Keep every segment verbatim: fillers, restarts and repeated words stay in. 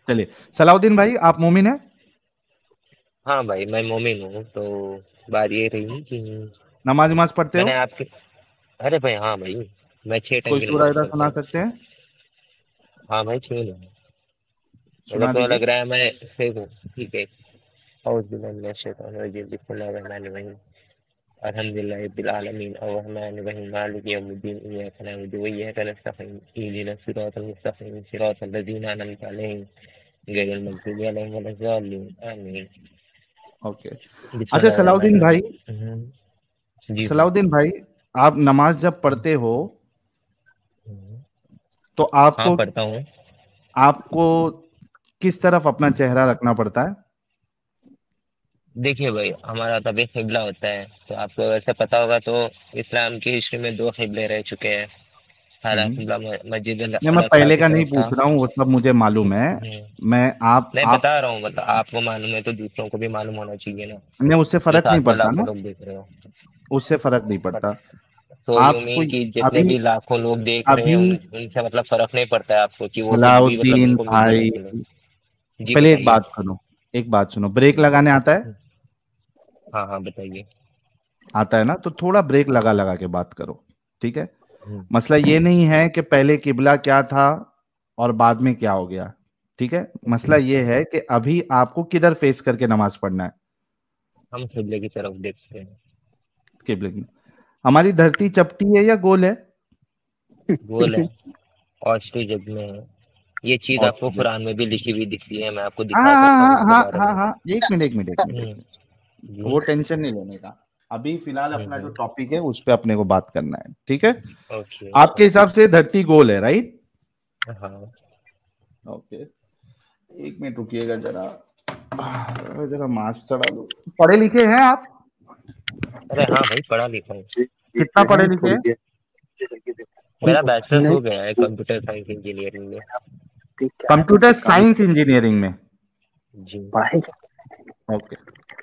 चलिए, सलाउद्दीन भाई आप मोमिन है? हाँ भाई, मैं मोमिन हूँ। तो बात ये रही कि नमाज नमाज पढ़ते हो? मैंने आपके अरे भाई, हाँ भाई, मैं छह टाइम कोई की सूरह नमाज इधर पढ़ता सुना हूँ। सकते हैं? हाँ भाई, छह नहीं। मेरे सुना तो दीजिए। लग रहा है मैं फेक हूँ। ठीक है। औज़ बिल्लाहि मिनश शैतानिर रजीम, बिस्मिल्लाहिर रहमानिर रहीम, अल्हम्दुलिल्लाहि रब्बिल आलमीन, अर्रहमानिर रहीम, मालिकि यौमिद्दीन, इय्याका नअबुदु व इय्याका नस्तईन, इहदिनस सिरातल मुस्तकीम, सिरातल लज़ीना अनअमता अलैहिम, गैरिल मग़ज़ूबि अलैहिम वलज़्ज़ालिन, आमीन। ओके। अच्छा बिस्मिल्लाहिर सलाउद्दीन रहमानिर भाई, रहीम। जी भाई। सलाउद्दीन भाई, आप नमाज जब हम्म, पढ़ते हो हम्म। तो हाँ, आपको पढ़ता हूँ। आपको किस तरफ अपना चेहरा रखना पड़ता है? देखिए भाई, हमारा तभी क़िबला होता है, तो आपको वैसे पता होगा तो इस्लाम की हिस्ट्री में दो क़िबले रह चुके हैं। पहला हम्म। क़िबला म मस्जिद अल नहीं, मैं अल-अक़सा पहले की का नहीं तरफ था। पूछ रहा हूँ, वो सब मुझे मालूम है। हुँ, मैं आप मैं आप बता रहा हूँ, मतलब आपको मालूम है तो दूसरों को भी मालूम होना चाहिए ना, ने उससे जो फर्क नहीं साथ में पड़ता लाखों ना? लोग देख रहे हो। उससे फर्क नहीं बट पड़ता। तो यू आपको मीन कि जितने अभी भी लाखों लोग देख रहे हैं अभी उन उनसे मतलब फ़र्क नहीं पड़ता है आपको कि वो भी भी मतलब सलाउद्दीन उनको मिलने भाई, लग गए। जी, पहले एक बताइए। बात सुनो। एक बात सुनो, ब्रेक लगाने आता है? हुँ, हाँ, हाँ, बताइए। आता है ना? तो थोड़ा ब्रेक लगा लगा के बात करो। ठीक है? हुँ, मसला ये नहीं है कि पहले किबला क्या था और बाद में क्या हो गया। ठीक है? मसला ये हुँ, है कि अभी आपको किधर फेस करके नमाज पढ़ना है। हम क़िबले की तरफ देखते हैं। किबले की। हमारी धरती चपटी है या गोल है? गोल है, ऑस्ट्रिच जग में है। ये चीज़ और आपको कुरान में भी लिखी हुई दिखती है, मैं आपको हाँ दिखा सकता हूँ हाँ उसके हाँ बारे हाँ में। हाँ हाँ, एक मिनट एक मिनट एक मिनट एक हुँ, मिनट। जी। वो टेंशन नहीं लेने का। अभी फिलहाल हुँ, अपना जो हुँ। टॉपिक है उस पे अपने को बात करना है। ठीक है? ओके, आपके ओके। हिसाब से धरती गोल है, राइट? हाँ। ओके। एक मिनट रुकिएगा जरा। आह, जरा मास्क चढ़ा लो। पढ़े लिखे हैं आप? अरे हाँ भाई, पढ़ा लिखा हूँ। कितना पढ़े लिखे हैं? मेरा बैचलर्स हो गया है कंप्यूटर साइंस इंजीनियरिंग में। कंप्यूटर साइंस इंजीनियरिंग में? जी। ओके।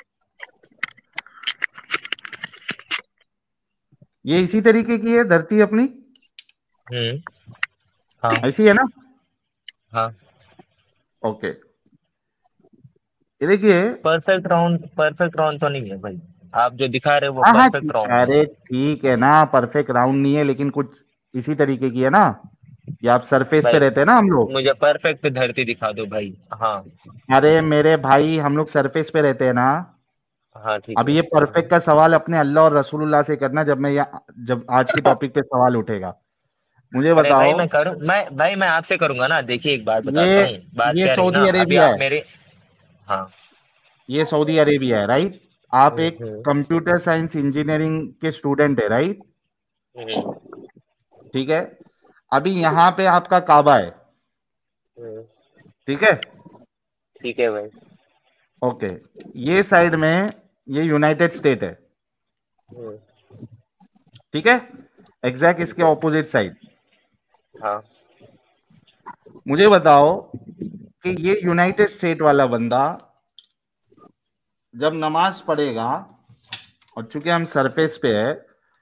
ये इसी तरीके की है धरती अपनी? हुँ, हाँ, ऐसी है ना? हाँ। ओके। ये देखिए। परफेक्ट राउंड परफेक्ट राउंड तो नहीं है भाई। आप जो दिखा रहे हो वो हाँ हाँ परफेक्ट ठीक- राउंड है। अरे ठीक है ना, परफेक्ट राउंड नहीं है लेकिन कुछ इसी तरीके की है ना। या आप सरफेस पे भाई, रहते हैं ना हम लोग। मुझे परफेक्ट धरती दिखा दो भाई। हाँ, अरे मेरे भाई, हम लोग सरफेस पे रहते हैं ना। हाँ, ठीक अब है। ये हुँ, परफेक्ट का सवाल अपने अल्लाह और रसूलुल्लाह से करना, जब मैं यहाँ जब आज की टॉपिक पे सवाल उठेगा। मुझे अरे भाई, बताओ। मैं करूँ मैं भाई मैं आपसे करूँगा ना। देखिए, एक बात ये बताता हूँ, बात ये क्या रही ना, सऊदी अभी अरेबिया आप है। मेरे। हाँ। ये सऊदी अरेबिया है, राइट? आप हुँ, एक हुँ, कंप्यूटर साइंस इंजीनियरिंग के स्टूडेंट है, राइट? हुँ, ठीक है। अभी यहाँ पे आपका काबा है। हुँ, ठीक है? ठीक है भाई। ओके। ये साइड में ये यूनाइटेड स्टेट है। हुँ, ठीक है? एग्जैक्ट ठीक इसके है। Opposite side. हाँ। मुझे बताओ कि ये यूनाइटेड स्टेट वाला बंदा जब नमाज पढ़ेगा, और चूंकि हम सरफेस पे है,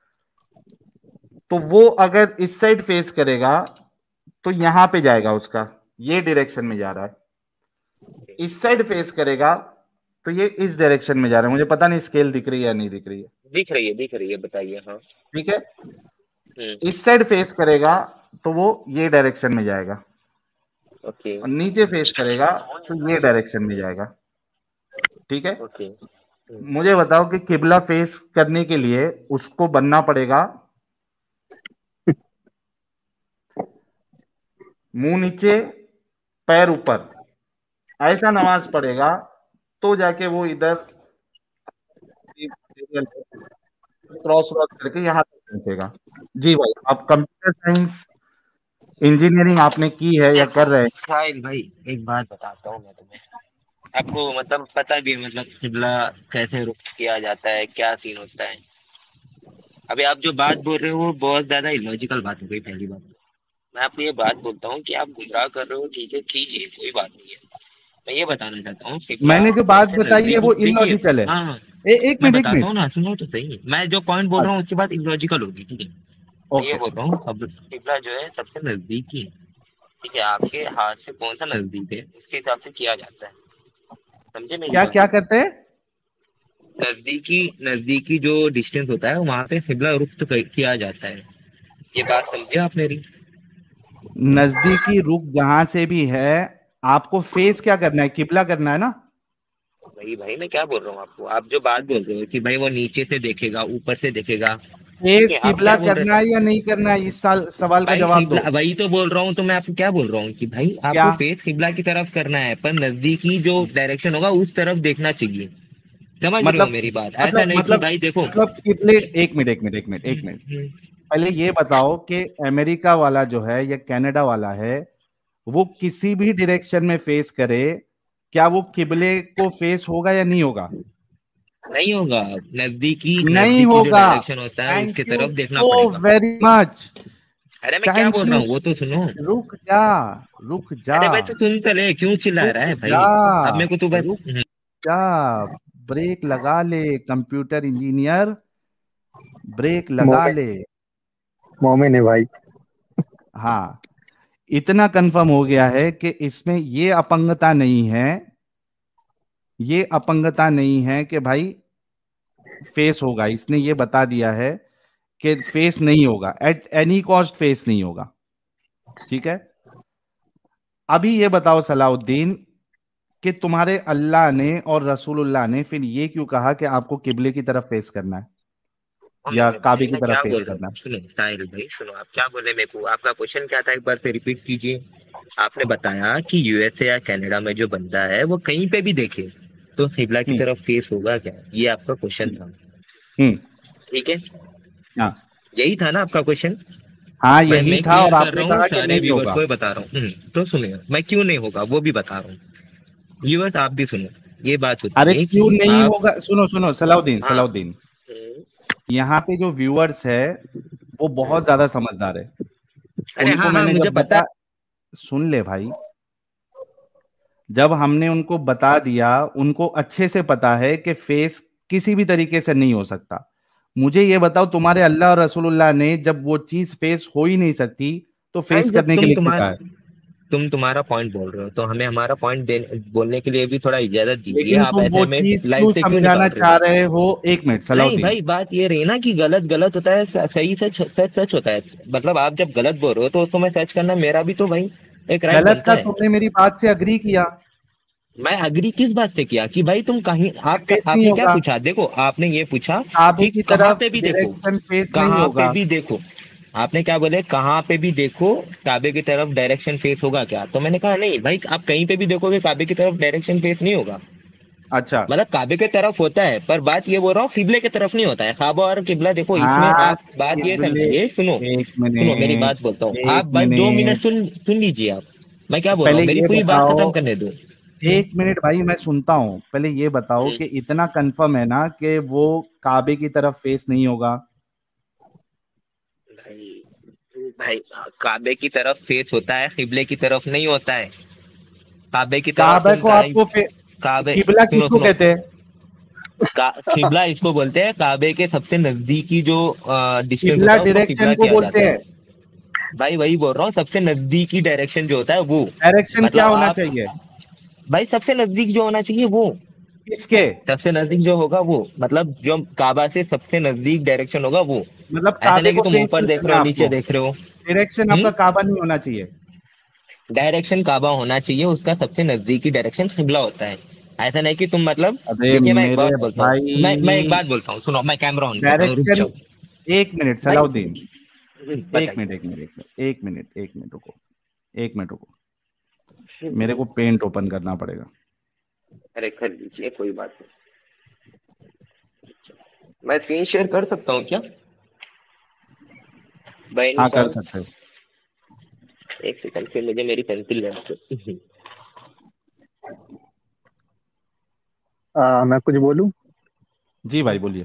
तो वो अगर इस साइड फेस करेगा तो यहां पे जाएगा उसका। ये डायरेक्शन में जा रहा है। इस साइड फेस करेगा तो ये इस डायरेक्शन में जा रहा है। मुझे पता नहीं स्केल दिख रही है या नहीं दिख रही है। दिख रही है, दिख रही है, बताइए। हाँ। ठीक है? हुँ, इस साइड फेस करेगा तो वो ये डायरेक्शन में जाएगा, ओके, और नीचे फेस करेगा तो ये डायरेक्शन में जाएगा। ठीक है? ओके। हुँ, मुझे बताओ कि किबला फेस करने के लिए उसको बनना पड़ेगा मुंह नीचे, पैर ऊपर। ऐसा नमाज पढ़ेगा तो जाके वो इधर क्रॉस क्रॉस करके यहाँ तक पहुंचेगा। जी भाई, आप कंप्यूटर साइंस इंजीनियरिंग आपने की है या कर देखो रहे हैं? साहिल भाई, एक बात बताता हूँ मैं तुम्हें। आपको मतलब पता भी है मतलब किबला कैसे रुख किया जाता है, क्या सीन होता है। अभी आप जो बात बोल रहे हो वो बहुत ज्यादा इलॉजिकल बात हो गई। पहली बात, मैं आपको ये बात बोलता हूँ कि आप गुमराह कर रहे हो, ठीक है, कीजिए, कोई बात नहीं है। मैं ये बताना चाहता हूँ, किबला मैंने जो बात सबसे बताई है नजदीक, वो देखिए। इलॉजिकल है। हाँ, हाँ, ए, एक मैं मिनट एक बताता मिनट। हूँ ना, सुनो तो सही। मैं जो पॉइंट बोल रहा हूँ अच्छा। उसके बाद इलॉजिकल होगी, ठीक है। मैं ये ओके। बोल रहा हूँ, अब किबला जो है सबसे नजदीकी है। ठीक है, आपके हाथ से कौन सा नजदीक है उसके हिसाब से किया जाता है। समझे मेरी क्या बात? क्या करते हैं? नजदीकी नजदीकी जो डिस्टेंस होता है वहां पे किबला रुख तो कर- किया जाता है। ये बात समझे आप मेरी? नजदीकी रुख जहां से भी है, आपको फेस क्या करना है? किबला करना है ना। वही भाई मैं क्या बोल रहा हूँ आपको, आप जो बात बोल रहे हो कि भाई वो नीचे से देखेगा ऊपर से देखेगा, ठीक फेस है, आप किबला क्या बोल रहे करना थे? है या नहीं करना है, इस साल सवाल का भाई जवाब दो। किबला वही तो बोल रहा हूँ, तो मैं आपको क्या बोल रहा हूँ कि भाई क्या? आपको फेस किबला की तरफ करना है, पर नजदीकी जो डायरेक्शन होगा उस तरफ देखना चाहिए। समझ रहे हो मतलब मेरी बात? ऐसा मतलब नहीं कि मतलब भाई देखो। मतलब कितने, एक मिनट एक मिनट एक मिनट एक हम्म, मिनट हम्म, पहले ये बताओ कि अमेरिका वाला जो है या कनाडा वाला है, वो किसी भी डायरेक्शन में फेस करे, क्या वो किबले को फेस होगा या नहीं होगा? नहीं होगा। नजदीकी नहीं नजदीकी जो होगा। डायरेक्शन होता है थैंक उसके यू तरफ देखना सो पड़ेगा। Very much. अरे मैं क्या थैंक बोल रहा यू। हूँ वो तो सुनो। रुक जा, रुक जा, अरे भाई तो सुन तो ले, क्यों चिल्ला रहा रुक है जा, भाई? अब मेरे को तो बस रुक हम्म, जा। ब्रेक लगा ले कंप्यूटर इंजीनियर, ब्रेक लगा मोमिन। ले। मोमिन है भाई। हाँ, इतना कंफर्म हो गया है कि इसमें ये अपंगता नहीं है, ये अपंगता नहीं है कि भाई फेस होगा। इसने ये बता दिया है कि फेस नहीं होगा, एट एनी कॉस्ट फेस नहीं होगा। ठीक है। अभी ये बताओ सलाउद्दीन, कि तुम्हारे अल्लाह ने और रसूलुल्लाह ने फिर ये क्यों कहा कि आपको किबले की तरफ फेस करना है हाँ, या मैं काबे भाई की मैं तरफ क्या फेस बोल रहा करना हूँ, है? सुनो साहिल भाई सुनो, आप क्या बोले मेरे को, आपका क्वेश्चन क्या था, एक बार से रिपीट कीजिए। आपने बताया कि यूएसए या कनाडा में जो बंदा है वो कहीं पे भी देखे तो किबला की हम्म। तरफ फेस होगा क्या, ये आपका क्वेश्चन था। हम्म। ठीक है, हाँ। यही था ना आपका क्वेश्चन? हाँ, भाई यही मैं था क्लियर और कर आपने रहा हूँ, कहा कि सारे नहीं व्यूवर्स होगा। को भी बता रहा हूँ। हम्म, तो सुनिए, मैं क्यों नहीं होगा वो भी बता रहा हूँ। व्यूवर्स आप भी सुनो। ये बात होती अरे है क्यों कि नहीं आप। होगा? सुनो सुनो सलाउद्दीन, हाँ। सलाउद्दीन, हम्म, यहाँ पे जो व्यूअर्स है वो बहुत हम्म। ज्यादा समझदार है। अरे उनको हाँ हाँ मैंने मुझे जब पता है। बता, सुन ले भाई, जब हमने उनको बता दिया, उनको अच्छे से पता है कि फेस किसी भी तरीके से नहीं हो सकता। मुझे ये बताओ, तुम्हारे अल्लाह और रसूलुल्लाह ने जब वो चीज फेस हो ही नहीं सकती, तो भाई फेस जब करने के तुम लिए क्यों कहा है? तुम्हारा तुम तुम्हारा पॉइंट बोल रहे हो तो हमें हमारा पॉइंट बोलने के लिए भी थोड़ा इजाजत दीजिए, लेकिन आप तुम ऐसे वो हमें चीज लाइफ क्यों से क्यों समझाना निकाल रहे हो? चाह रहे हो? एक मिनट नहीं सलाउद्दीन। भाई, बात ये रही ना कि गलत गलत होता है, स- सही सच सच सच होता है। मतलब आप जब गलत बोल रहे हो तो उसको मैं सच करना मेरा भी तो भाई एक राइट गलत बनता का है। तुमने मेरी बात से अग्री किया मैं अग्री किस बात से किया कि भाई तुम कहीं कि आप फेस नहीं आपने क्या होगा, पूछा, देखो आपने ये पूछा काबे कि की कहाँ तरफ पे भी देखो, डायरेक्शन फेस नहीं कहाँ पे होगा। भी देखो। आपने क्या बोले, कहाँ पे भी देखो काबे की तरफ डायरेक्शन फेस होगा क्या? तो मैंने कहा नहीं भाई, आप कहीं पे भी देखोगे काबे की तरफ डायरेक्शन फेस नहीं होगा। अच्छा। मतलब काबे की तरफ होता है, पर बात ये बोल रहा हूँ किबले की तरफ नहीं होता है। काबा और किबला देखो, इसमें हाँ, आप बात ये किबले। समझिए, सुनो एक सुनो मेरी मिनट, बात बोलता हूँ, आप एक भाई दो मिनट मिनट सुन सुन लीजिए आप। मैं क्या बोल रहा पहले हूँ, मेरी ये पूरी बात बताओ, खत्म करने दो। हम्म, एक मिनट भाई मैं सुनता हूं। पहले ये बताओ हम्म। कि इतना कंफर्म है ना कि वो काबे की तरफ फेस नहीं होगा? भाई भाई काबे की तरफ फेस होता है, किबले की तरफ नहीं होता है। काबे की तरफ काबा तुम को कहीं। आपको फे... काबे किबला सुनो किसको सुनो, कहते हैं? का, किबला इसको बोलते हैं, काबे के सबसे नजदीकी जो डिस्टेंस किबला होता है उसको डायरेक्शन किबला को किया बोलते जाता है। हैं। भाई वही बोल रहा हूँ, सबसे नजदीकी डायरेक्शन जो होता है वो। डायरेक्शन क्या मतलब होना आप, चाहिए? भाई सबसे नजदीक जो होना चाहिए वो, किसके? सबसे नजदीक जो होगा वो, मतलब जो काबा से सबसे नजदीक डायरेक्शन होगा वो। मतलब ऐसा काबे नहीं कि को तुम फेस ऊपर नहीं देख रहे करना हो है नीचे आपको, देख रहे हो। डायरेक्शन आपका हम्म। काबा नहीं होना चाहिए। डायरेक्शन काबा होना चाहिए, उसका सबसे नजदीकी डायरेक्शन किबला होता है। ऐसा नहीं कि तुम मतलब। अरे देखिए मैं एक मेरे बात बोलता हूँ, मैं मैं एक भाई, बात बोलता हूँ, सुनो मैं कैमरा ऑन करता हूँ, रुक डायरेक्शन, जाओ। एक मिनट भाई सलाउद्दीन, हम्म, एक बताइए। मिनट एक मिनट एक मिनट एक मिनट एक मिनट रुको, एक मिनट रुको, मेरे को पेंट ओपन करना पड़ेगा। अरे कर लीजिए, कोई बात नहीं। मैं स्क्रीन शेयर कर सकता हूँ क्या, बाय एनी हाँ, कर चांस? सकते हो। एक सेकंड, फिर मुझे मेरी पेंसिल लेना है। आ, मैं कुछ बोलूं? जी भाई बोलिए।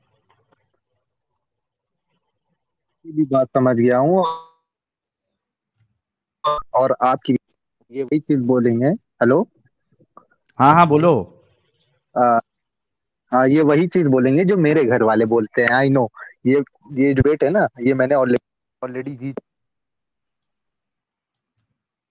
ये भी बात समझ गया हूँ। और आपकी ये वही चीज बोलेंगे। हेलो। हाँ हाँ बोलो। आ, हाँ, ये वही चीज बोलेंगे जो मेरे घर वाले बोलते हैं। I know. ये ये डिबेट है ना, ये मैंने ऑलरेडी ऑलरेडी जीत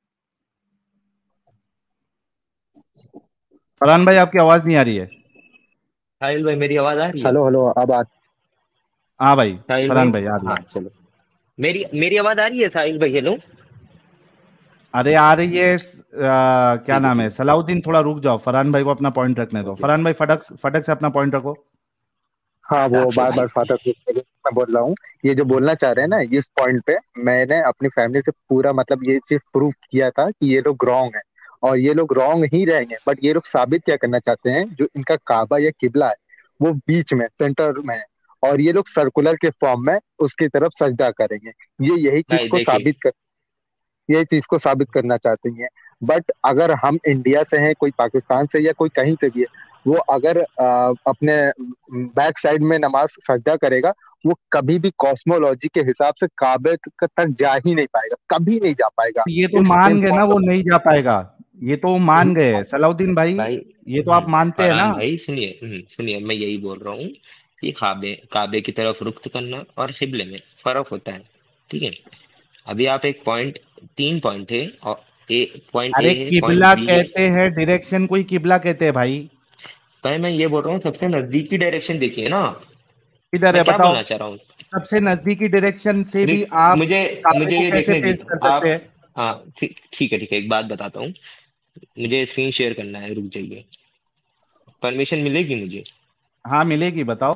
फरहान भाई आपकी आवाज नहीं आ रही है। साहिल भाई मेरी आवाज आ रही है? हेलो हेलो, अब आ हाँ भाई, साहिल भाई, फरहान भाई आ रही है। हाँ चलो, मेरी मेरी आवाज आ रही है साहिल भाई? हेलो, अरे आ रही है। स- आ, क्या ठीक है नाम है, ठीक सलाउद्दीन थोड़ा रुक जाओ, फरहान भाई को अपना पॉइंट रखने है, दो। ओके। फरहान भाई फटक फटक से अपना पॉइंट रखो। हाँ, वो राखो बार भाई। बार फाटक रुक के मैं बोल रहा हूँ। ये जो बोलना चाह रहे हैं ना, इस पॉइंट पे मैंने अपनी फैमिली से पूरा मतलब ये चीज प्रूव किया था कि ये लोग रॉन्ग है, और ये लोग रॉन्ग ही रहेंगे। बट ये लोग साबित क्या करना चाहते हैं, जो इनका काबा या किबला है वो बीच में सेंटर में है, और ये लोग सर्कुलर के फॉर्म में उसकी तरफ सजदा करेंगे। ये यही चीज भाई को देखिए, साबित कर ये चीज को साबित करना चाहती हैं। बट अगर हम इंडिया से हैं, कोई पाकिस्तान से या कोई कहीं से भी है, वो अगर अ, अपने बैक साइड में नमाज सजदा करेगा, वो कभी भी कॉस्मोलॉजी के हिसाब से काबे तक तक जा ही नहीं पाएगा, कभी नहीं जा पाएगा। ये तो इट्स मान गए ना वो इम्पॉसिबल। नहीं जा पाएगा। ये तो वो मान गए सलाउद्दीन भाई। भाई ये तो हम्म, आप मानते हैं ना। फरहान भाई सुनिए, हम्म, सुनिए, मैं यही बोल रहा हूँ कि काबे काबे की तरफ रुख करना और किबले में फर्क होता है, ठीक है? अभी आप एक पॉइंट, तीन पॉइंट है, और ए पॉइंट ए अरे है, पॉइंट किबला बी है। कहते हैं, डायरेक्शन को ही किबला कहते हैं भाई। भाई मैं ये बोल रहा हूँ सबसे नजदीकी डायरेक्शन देखिए ना। इधर मैं है क्या बताओ। बोलना चाह रहा हूँ? सबसे नजदीकी डायरेक्शन से भी रिक- आप मुझे काबे मुझे को ये कैसे देखने फेस दीजिए कर सकते आप। हैं। हाँ ठीक ठीक है ठीक है, एक बात बताता हूँ। मुझे स्क्रीन शेयर करना है, रुक जाइए। परमिशन मिलेगी मुझे? हाँ मिलेगी, बताओ।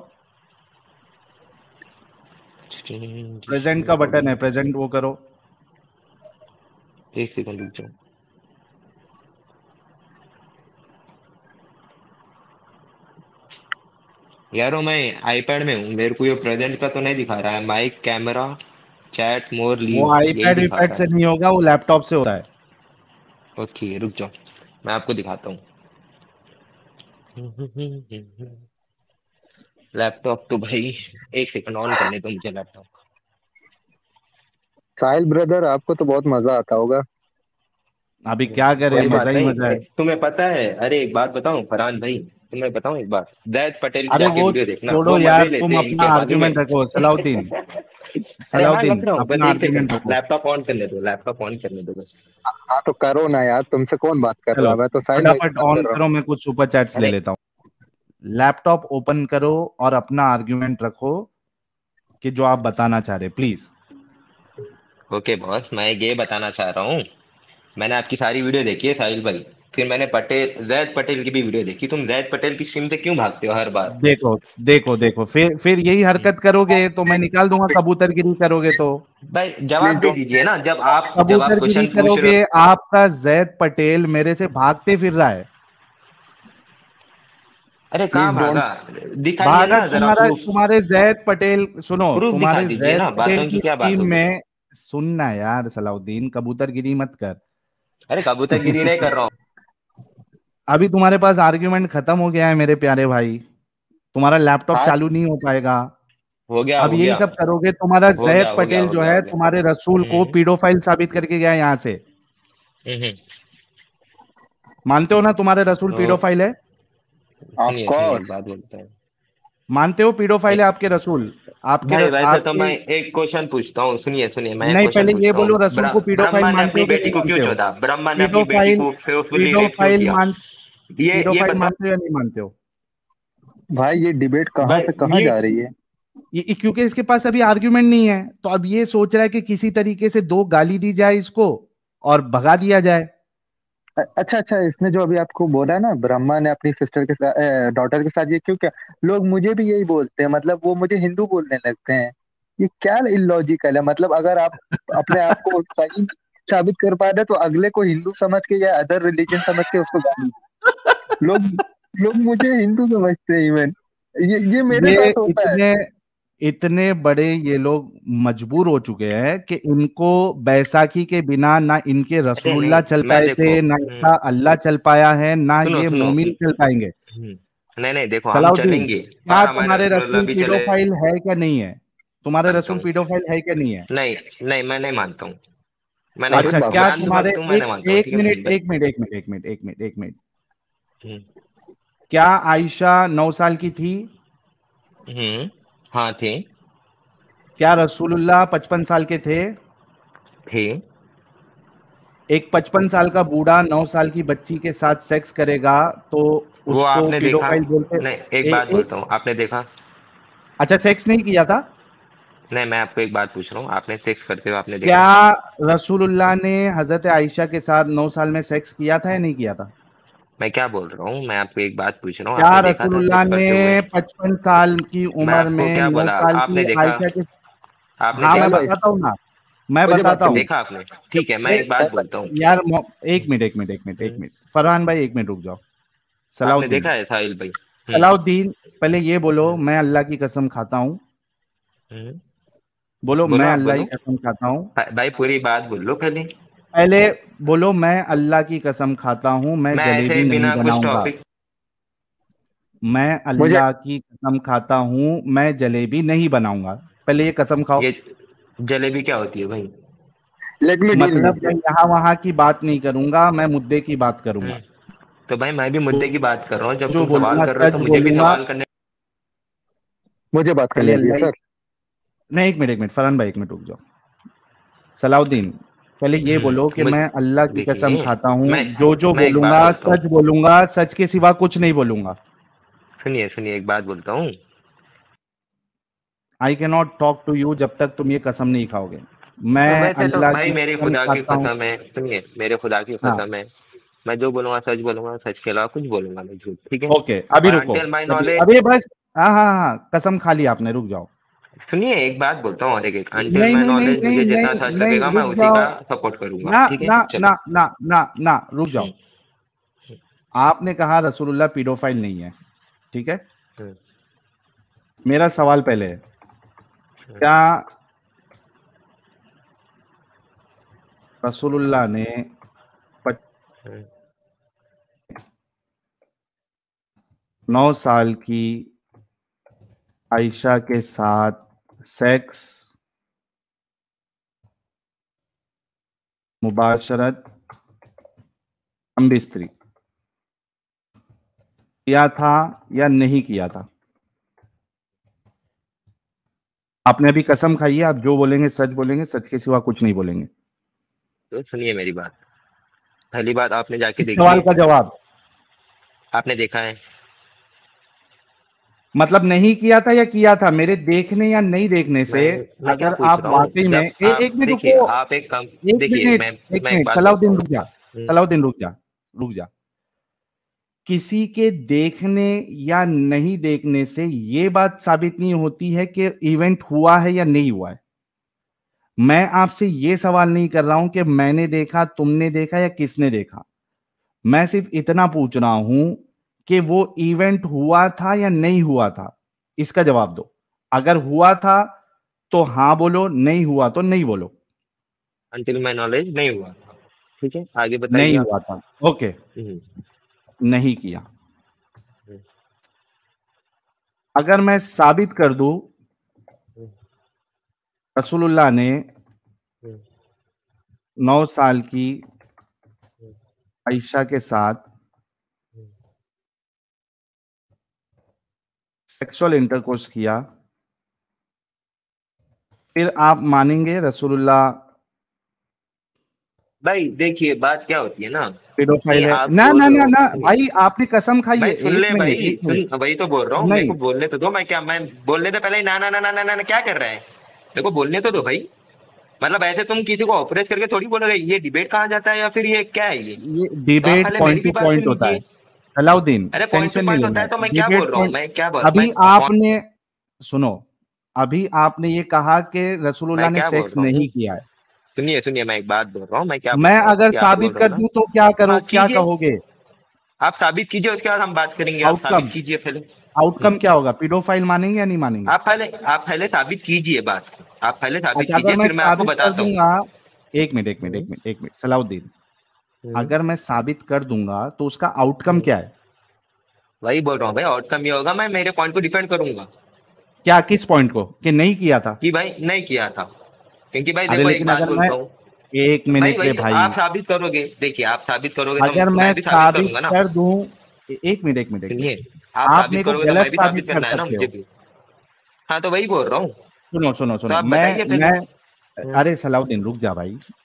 स्क्रीन प्रेजेंट का बटन है, शेयर। प्रेजेंट वो करो। एक सेकंड रुक जाओ। यारो मैं आईपैड में हूँ, मेरे को ये प्रेजेंट का तो नहीं दिखा रहा है। माइक, कैमरा, चैट, मोर, वो लीव, यही आईपैड दिखा वीपैड रहा से है। नहीं होगा, वो लैपटॉप से होता है। ओके रुक जाओ, मैं आपको दिखाता हूँ। लैपटॉप तो भाई, एक सेकंड ऑन करने दो मुझे लैपटॉप। साहिल ब्रदर, आपको तो बहुत मजा आता होगा। अभी क्या करे, कोई मजा बात ही नहीं, मजा है। ए, तुम्हें पता है, अरे एक बात बताऊं फरहान भाई, तुम्हें बताऊं एक बात, जैद पटेल की अरे जाके वो वीडियो देखना, छोड़ो वो यार, मजे तुम लेते हैं अपना इनके बाजू में। आर्ग्यूमेंट रखो सलाउद्दीन। अरे हाँ सलाउद्दीन लग रहा हूँ, बस अपना एक आर्ग्यूमेंट सेकंड रखो। लैपटॉप ऑन करने दो, लैपटॉप ऑन करने दो बस। हाँ तो करो ना यार, तुमसे कौन बात कर रहा चलो है? मैं तो साहिल भाई से फटाफट बात ऑन कर रहा हूँ। करो, मैं कुछ सुपर चैट्स ले अरे लेता हूँ। लैपटॉप ओपन करो और अपना आर्ग्यूमेंट रखो कि जो आप बताना चाह रहे, प्लीज। ओके बॉस, मैं ये बताना चाह रहा हूँ, मैंने आपकी सारी वीडियो देखी है साहिल भाई। फिर मैंने पटेल, जैद पटेल की भी वीडियो देखी। तुम जैद पटेल की स्ट्रीम से क्यों भागते हो हर बार? देखो देखो देखो, फिर फिर यही हरकत करोगे तो मैं निकाल दूंगा, कबूतरगिरी करोगे तो। भाई प्लीज जवाब दे डोंट। दीजिए ना, जब आप जब आप कबूतरगिरी क्वेश्चन पूछ रहे करोगे, हो। आपका जैद पटेल मेरे से भागते फिर रहा है। अरे कहाँ प्लीज भागा? डोंट। दिखाइए भागा ना जरा तुम्हारा, प्रूफ। तुम्हारे जैद पटेल, सुनो, प्रूफ दिखा तुम्हारे दीजिए जैद ना, पटेल बातों की की क्या बात टीम हो गई? में। सुनना यार सलाउद्दीन, कबूतरगिरी मत कर। अरे कबूतरगिरी नहीं कर रहा हूँ। अभी तुम्हारे पास आर्ग्यूमेंट खत्म हो गया है मेरे प्यारे भाई। तुम्हारा लैपटॉप हाँ, चालू नहीं हो पाएगा। हो गया अब हो यही गया सब करोगे, तुम्हारा हो गया जैद हो गया पटेल हो जो गया है हो गया। तुम्हारे रसूल को हम्म पीडोफाइल साबित करके गया है यहाँ से। हम्म मानते हो ना तुम्हारे रसूल तो पीडोफाइल है? ऑफ सुनिए सुनिए, एक कोर्स। बात बोलते हैं। मानते हो पीडोफाइल है ए- आपके रसूल? आपके भाई र, वैसे तो मैं आपके एक क्वेश्चन पूछता हूँ, सुनिए सुनिए, मैं एक नहीं, क्वेश्चन पहले ये पूछता हूँ। बोलो, रसूल ब्र, को पीडोफाइल ब्रह्मा ने मानते अपनी हो कि बेटी नहीं को क्यों मानते हो? छोड़ा? ब्रह्मा ने अपनी बेटी पीडोफाइल, को फोर्सफुली रेप क्यों पीडोफाइल किया? मान ये ये पीडोफाइल बताओ। मानते हो या नहीं मानते हो? भाई ये डिबेट कहाँ भाई से कहाँ ये जा रही है? ये ये- क्योंकि इसके पास अभी आर्ग्यूमेंट नहीं है, तो अब ये सोच रहा है कि किसी तरीके से दो गाली दी जाए इसको और भगा दिया जाए। अ- अच्छा अच्छा, इसने जो अभी आपको बोला ना, ब्रह्मा ने अपनी सिस्टर के साथ, डॉटर के साथ ये क्यों किया? लोग मुझे भी यही बोलते हैं, मतलब वो मुझे हिंदू बोलने लगते हैं। ये क्या इलॉजिकल है? मतलब अगर आप अपने आप को सही साबित कर पा रहे तो अगले को हिंदू समझ के या अदर रिलीजन समझ के उसको गाली दो। लोग लोग मुझे हिंदू समझते हैं इवन। ये ये मेरे ये साथ होता है। इतने इतने बड़े ये लोग मजबूर हो चुके हैं कि इनको बैसाखी के बिना ना इनके अरे रसूलुल्लाह नहीं, चल मैं पाए देखो, थे, ना हम्म, इनका अल्लाह चल पाया है, ना सुनो ये सुनो, मोमिन चल पाएंगे। हम्म, नहीं नहीं देखो, हम सलाउद्दीन, चलेंगे क्या और हमारे तुम्हारे रसूलुल्लाह रसूल भी चले। पीडोफाइल है क्या नहीं है? तुम्हारे मानता रसूल हूँ। पीडोफाइल है क्या नहीं है? नहीं नहीं, मैं नहीं मानता हूँ। मैं नहीं अरे अच्छा, मानता हूँ, बाबा। मैं क्या तुम्हारे अंधभक्त हूँ, मैं एक नहीं मानता हूँ, एक ठीक है? मिनट मैं, एक मिनट एक मिनट एक मिनट एक मिनट एक मिनट हम्म क्या आयशा नौ साल की थी? हम्म, हाँ थे। क्या रसूलुल्लाह पचपन साल के थे? थे। एक पचपन साल का बूढ़ा नौ साल की बच्ची के साथ सेक्स करेगा तो वो उसको आपने देखा? पीडोफाइल बोलते? नहीं, एक ए, बात ए, बोलता हूँ, आपने देखा? अच्छा, सेक्स नहीं किया था? नहीं, मैं आपको एक बात पूछ रहा हूँ, आपने सेक्स करते हुए आपने देखा? क्या रसूलुल्लाह ने हजरत आयशा के साथ नौ साल में सेक्स किया था या नहीं किया था? मैं क्या बोल रहा हूँ, मैं आपको एक बात पूछ रहा हूँ, क्या आपने देखा था रसूलुल्लाह सेक्स ने करते हुए? पचपन साल की मैं उम्र आपको में क्या नौ बोला, साल आपने की देखा? आयशा के? आपने हाँ, मैं देखा? चलो बताता हूँ ना, मैं मुझे बात बताता हूँ। देखा आपने? ठीक है, मैं ए, एक बात बोलता हूँ। यार मो- एक मिनट एक मिनट एक मिनट एक हम्म, मिनट फरहान भाई, एक मिनट रुक जाओ। आपने सलाउद्दीन, देखा है साहिल भाई? हम्म। सलाउद्दीन, पहले ये बोलो हम्म। मैं अल्लाह की कसम खाता हूँ। हम्म। बोलो बोलो, मैं आप अल्लाह की बोलो। कसम खाता हूँ। भा- भाई पूरी बात बोल लो पहले। पहले बोलो मैं अल्लाह की कसम खाता हूँ, मैं मैं ऐसे ही जलेबी नहीं बिना कुछ बनाऊंगा। टॉपिक। मैं मुझे अल्लाह की कसम खाता हूँ, मैं जलेबी नहीं बनाऊंगा। पहले ये कसम खाओ। ये जलेबी क्या होती है भाई? लेट मी डील मतलब विद मैं यू। यहाँ वहां की बात नहीं करूंगा, मैं मुद्दे की बात करूंगा। हम्म। तो भाई मैं भी मुद्दे की बात कर रहा हूँ, जब जो तुम सवाल बोलूंगा कर रहे हो तो सच मुझे भी बोलूंगा। सवाल करने। मुझे बात पहले करने दिए अल्लाह ही- सर। नहीं, एक मिनट एक मिनट फरहान भाई, एक मिनट रुक जाओ। सलाउद्दीन, पहले ये बोलो कि हम्म मुझ मैं अल्लाह की कसम देखिए, खाता हूँ, मैं जो जो मैं एक बात बोलूंगा बोलता हूँ। सच बोलूंगा, सच के सिवा कुछ नहीं बोलूंगा। सुनिए सुनिए, एक बात बोलता हूँ। I can not talk to you जब तक तुम ये कसम नहीं खाओगे। मैं तो वैसे तो अल्लाह भाई की मेरे कसम खुदा की खाता हूँ। कसम है, सुनिए, मेरे खुदा की हाँ, कसम है, मैं जो बोलूंगा सच बोलूंगा, सच के अलावा कुछ बोलूंगा नहीं, झूठ, ठीक है? ओके, अभी और रुको। अंटिल माई अभी नॉलेज। अभी बस। हाँ हाँ हाँ, कसम खा ली आपने, रुक जाओ। सुनिए, एक बात बोलता हूँ, और एक एक अंटिल नहीं माई नहीं नहीं नॉलेज, नहीं मुझे जितना नहीं सच नहीं, लगेगा मैं रुक उसी जाओ। का सपोर्ट करूंगा, ना ठीक है? ना चलो। ना ना ना ना, रुक हम्म। जाओ। आपने कहा रसूलुल्लाह पीडोफाइल नहीं है, ठीक है। हम्म। मेरा सवाल पहले है, हम्म। क्या रसूलुल्लाह ने हम्म। नौ साल की आयशा के साथ सेक्स, मुबाशरत, हम बिस्तरी किया था या नहीं किया था? आपने अभी कसम खाई है, आप जो बोलेंगे सच बोलेंगे, सच के सिवा कुछ नहीं बोलेंगे। तो सुनिए मेरी बात। पहली बात, आपने जाके इस देखी सवाल है? का जवाब, आपने देखा है? मतलब नहीं किया था या किया था, मेरे देखने या नहीं देखने से मैं मैं क्या अगर पूछ आप रहा हूँ, वाकई में जब ए, आप एक मिनट देखिए, रुको। आप एक कम। एक देखिए, मिनट मैं एक मैं एक मिनट बात बोलता सलाउद्दीन हूँ। रुक जा। हम्म। सलाउद्दीन रुक जा, रुक जा। किसी के देखने या नहीं देखने से यह बात साबित नहीं होती है कि इवेंट हुआ है या नहीं हुआ है। मैं आपसे यह सवाल नहीं कर रहा हूं कि मैंने देखा, तुमने देखा या किसने देखा। मैं सिर्फ इतना पूछ रहा हूं कि वो इवेंट हुआ था या नहीं हुआ था। इसका जवाब दो। अगर हुआ था तो हां बोलो, नहीं हुआ तो नहीं बोलो। अंटिल माई नॉलेज नहीं हुआ, ठीक है? आगे बताइए नहीं आप। हुआ था, ओके। हम्म। नहीं किया। हम्म। अगर मैं साबित कर दूं हम्म। रसूलुल्लाह ने हम्म। नौ साल की हम्म। आयशा के साथ हम्म। सेक्सुअल इंटरकोर्स किया, फिर आप मानेंगे रसूलुल्लाह भाई देखिए, बात क्या होती है ना, कि पेडोफाइल है? आप ना बोल ना रहे ना हो, ना सुनिए। भाई, आपने कसम खाई है। भाई सुन एक ले मिनट भाई, एक सुन, मिनट वही तो बोल रहा हूँ, मेरे नहीं, को बोलने तो दो। मैं क्या, मैं बोलने से पहले ही ना ना ना ना ना ना ना क्या कर रहा है? मेरे को बोलने तो दो भाई। मतलब ऐसे तुम किसी को ऑपरेट करके थोड़ी बोलोगे, ये डिबेट कहा जाता है या फिर ये क्या है ये? ये तो आप डिबेट पहले मेरी पॉइंट भी टू बात सुन पॉइंट होता है। लीजिए। सलाउद्दीन, अरे पॉइंट टू टेंशन नहीं पॉइंट लेना होता है, है, तो मैं क्या डिबेट बोल रहा हूँ, पॉइंट। मैं क्या बोल मैं अभी आपने सुनो, अभी आपने ये कहा कि रसूलुल्लाह मैं ने क्या बोल सेक्स रहा हूँ? नहीं किया है। सुनिए सुनिए, मैं एक बात बोल रहा हूँ, मैं क्या बोल मैं रहा हूँ अगर कि आप बोल साबित रहे हो कर ना। दूं तो क्या करो, हाँ क्या कीजिए, कहोगे? आप साबित कीजिए, उसके बाद हम बात करेंगे। आप साबित आउटकम, कीजिए पहले। आउटकम क्या होगा? पीडोफाइल मानेंगे या नहीं मानेंगे? आप पहले आप पहले साबित कीजिए बात को। आप पहले साबित अच्छा, अगर कीजिए, मैं फिर मैं आपको साबित कर बताता हूँ। दूंगा, एक मिनट एक मिनट हम्म। एक मिनट एक मिनट सलाउद्दीन, हम्म। अगर मैं साबित कर दूंगा तो उसका आउटकम हम्म। क्या है? वही बोल रहा हूँ भाई, आउटकम ये होगा, मैं मेरे पॉइंट को डिफेंड करूंगा क्या, किस पॉइंट को कि नहीं किया था? कि भाई नहीं किया था। क्योंकि भाई अरे देखो, एक लेकिन बात अगर मैं, बोलता हूँ। एक भाई मिनट रे वही तो भाई, आप साबित करोगे, देखिए आप साबित करोगे अगर तो मैं मैं भी साबित साबित करूंगा ना। कर दूं, ए- एक मिनट एक मिनट एक मिनट, सुनिए, आप आप साबित मेरे को करोगे तो गलत मैं भी साबित साबित कर करना है ना, सकते मुझे हो। भी। हाँ तो वही बोल रहा हूँ। सुनो सुनो तो सुनो, आप मैं बताइए पहले। मैं हम्म। अरे सलाउद्दीन रुक जा भाई।